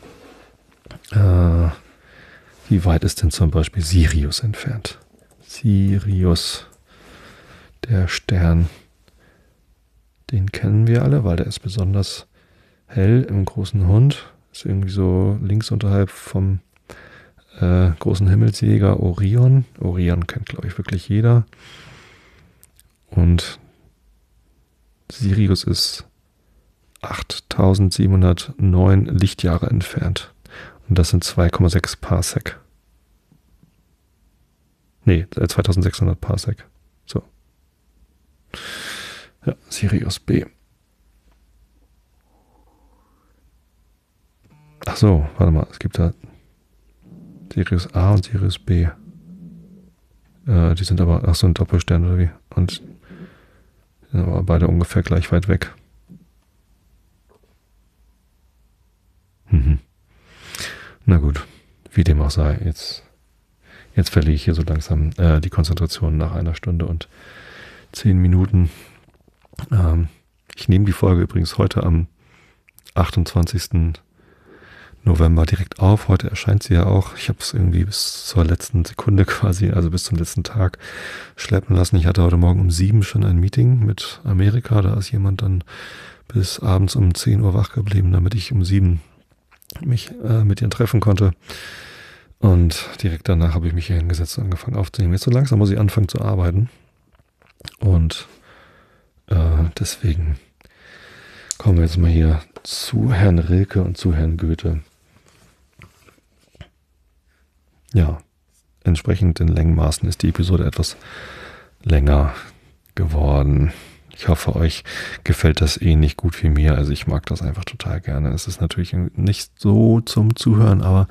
Speaker 1: Wie weit ist denn zum Beispiel Sirius entfernt? Sirius, der Stern, den kennen wir alle, weil der ist besonders hell im großen Hund. Ist irgendwie so links unterhalb vom großen Himmelsjäger Orion. Orion kennt, glaube ich, wirklich jeder. Und Sirius ist 8 1709 Lichtjahre entfernt. Und das sind 2,6 Parsec. Nee, 2600 Parsec. So. Ja, Sirius B. Ach so, warte mal, es gibt da Sirius A und Sirius B. Die sind aber, ach so, ein Doppelstern oder wie? Und die sind aber beide ungefähr gleich weit weg. Na gut, wie dem auch sei, jetzt verliere ich hier so langsam die Konzentration nach 1 Stunde und 10 Minuten. Ich nehme die Folge übrigens heute am 28. November direkt auf. Heute erscheint sie ja auch. Ich habe es irgendwie bis zur letzten Sekunde quasi, also bis zum letzten Tag schleppen lassen. Ich hatte heute Morgen um 7 schon ein Meeting mit Amerika. Da ist jemand dann bis abends um 10 Uhr wach geblieben, damit ich um 7 mich mit ihnen treffen konnte. Und direkt danach habe ich mich hier hingesetzt und angefangen aufzunehmen. Jetzt so langsam muss ich anfangen zu arbeiten. Und deswegen kommen wir jetzt mal hier zu Herrn Rilke und zu Herrn Goethe. Ja, entsprechend den Längenmaßen ist die Episode etwas länger geworden. Ich hoffe, euch gefällt das ähnlich gut wie mir. Also ich mag das einfach total gerne. Es ist natürlich nicht so zum Zuhören, aber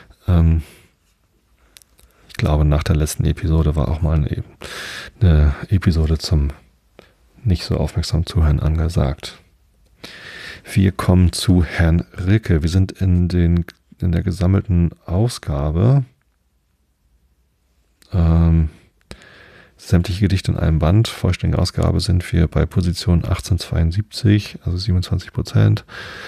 Speaker 1: ich glaube, nach der letzten Episode war auch mal eine Episode zum nicht so aufmerksam Zuhören angesagt. Wir kommen zu Herrn Rilke. Wir sind in der gesammelten Ausgabe sämtliche Gedichte in einem Band. Vollständige Ausgabe sind wir bei Position 1872, also 27%.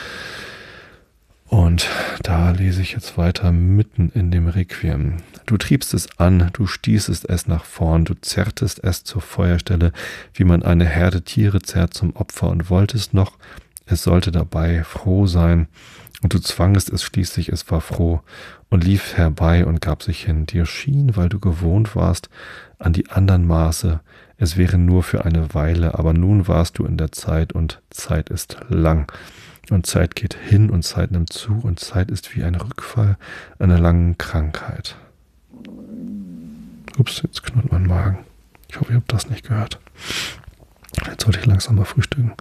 Speaker 1: Und da lese ich jetzt weiter mitten in dem Requiem. Du triebst es an, du stießest es nach vorn, du zerrtest es zur Feuerstelle, wie man eine Herde Tiere zerrt zum Opfer und wolltest noch, es sollte dabei froh sein. Und du zwangest es schließlich, es war froh und lief herbei und gab sich hin. Dir schien, weil du gewohnt warst, an die andern Maße, es wäre nur für eine Weile, aber nun warst du in der Zeit und Zeit ist lang. Und Zeit geht hin und Zeit nimmt zu und Zeit ist wie ein Rückfall einer langen Krankheit. Ups, jetzt knurrt mein Magen. Ich hoffe, ihr habt das nicht gehört. Jetzt sollte ich langsam mal frühstücken.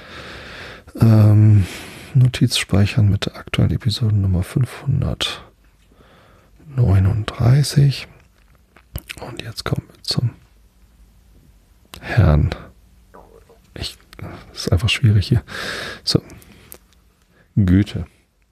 Speaker 1: Notiz speichern mit der aktuellen Episodennummer 539. Und jetzt kommen wir zum Herrn. Das ist einfach schwierig hier. So. Goethe.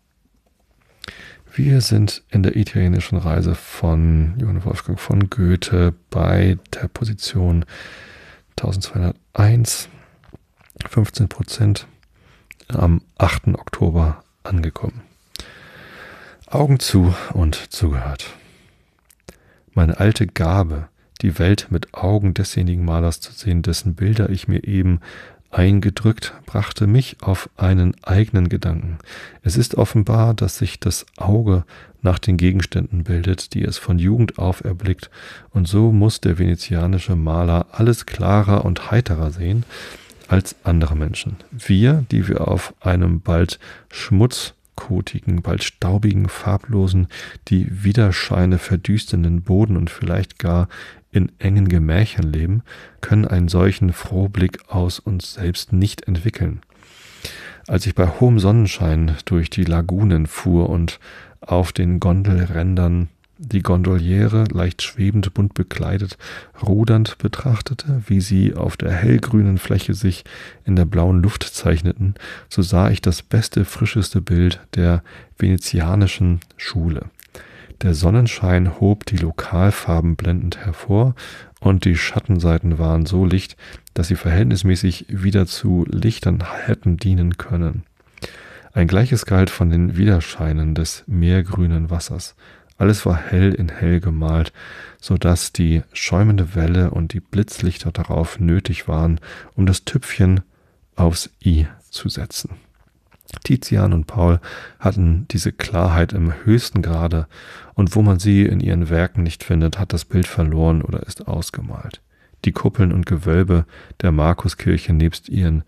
Speaker 1: Wir sind in der italienischen Reise von Johann Wolfgang von Goethe bei der Position 1201, 15%, am 8. Oktober angekommen. Augen zu und zugehört. Meine alte Gabe, die Welt mit Augen desjenigen Malers zu sehen, dessen Bilder ich mir eben eingedrückt, brachte mich auf einen eigenen Gedanken. Es ist offenbar, dass sich das Auge nach den Gegenständen bildet, die es von Jugend auf erblickt, und so muss der venezianische Maler alles klarer und heiterer sehen als andere Menschen. Wir, die wir auf einem bald schmutzkotigen, bald staubigen, farblosen, die Widerscheine verdüsternden Boden und vielleicht gar in engen Gemächern leben, können einen solchen Frohblick aus uns selbst nicht entwickeln. Als ich bei hohem Sonnenschein durch die Lagunen fuhr und auf den Gondelrändern die Gondoliere, leicht schwebend, bunt bekleidet, rudernd betrachtete, wie sie auf der hellgrünen Fläche sich in der blauen Luft zeichneten, so sah ich das beste, frischeste Bild der venezianischen Schule. Der Sonnenschein hob die Lokalfarben blendend hervor und die Schattenseiten waren so licht, dass sie verhältnismäßig wieder zu Lichtern hätten dienen können. Ein Gleiches galt von den Widerscheinen des meergrünen Wassers. Alles war hell in hell gemalt, so dass die schäumende Welle und die Blitzlichter darauf nötig waren, um das Tüpfchen aufs I zu setzen. Tizian und Paul hatten diese Klarheit im höchsten Grade, und wo man sie in ihren Werken nicht findet, hat das Bild verloren oder ist ausgemalt. Die Kuppeln und Gewölbe der Markuskirche nebst ihren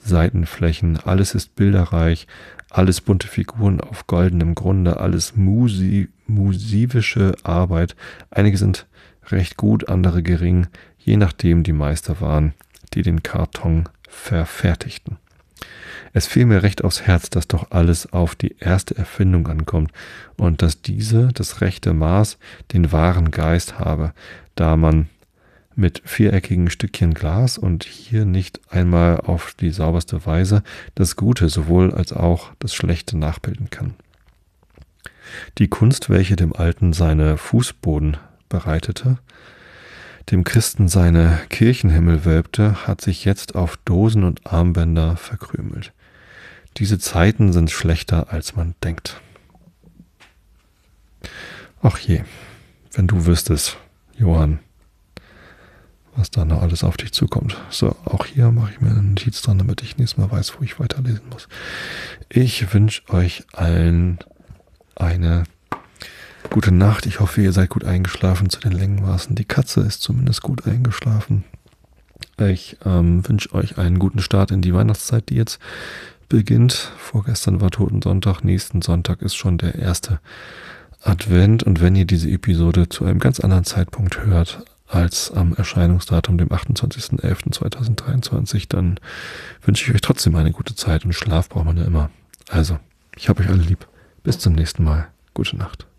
Speaker 1: Seitenflächen, alles ist bilderreich, alles bunte Figuren auf goldenem Grunde, alles musivische Arbeit. Einige sind recht gut, andere gering, je nachdem die Meister waren, die den Karton verfertigten. Es fiel mir recht aufs Herz, dass doch alles auf die erste Erfindung ankommt und dass diese, das rechte Maß, den wahren Geist habe, da man mit viereckigen Stückchen Glas und hier nicht einmal auf die sauberste Weise das Gute sowohl als auch das Schlechte nachbilden kann. Die Kunst, welche dem Alten seine Fußboden bereitete, dem Christen seine Kirchenhimmel wölbte, hat sich jetzt auf Dosen und Armbänder verkrümelt. Diese Zeiten sind schlechter, als man denkt. Ach je, wenn du wüsstest, Johann, was da noch alles auf dich zukommt. So, auch hier mache ich mir eine Notiz dran, damit ich nächstes Mal weiß, wo ich weiterlesen muss. Ich wünsche euch allen eine gute Nacht. Ich hoffe, ihr seid gut eingeschlafen zu den Längenmaßen. Die Katze ist zumindest gut eingeschlafen. Ich wünsche euch einen guten Start in die Weihnachtszeit, die jetzt beginnt. Vorgestern war Totensonntag, nächsten Sonntag ist schon der erste Advent. Und wenn ihr diese Episode zu einem ganz anderen Zeitpunkt hört, als am Erscheinungsdatum, dem 28.11.2023, dann wünsche ich euch trotzdem eine gute Zeit und Schlaf braucht man ja immer. Also, ich habe euch alle lieb. Bis zum nächsten Mal. Gute Nacht.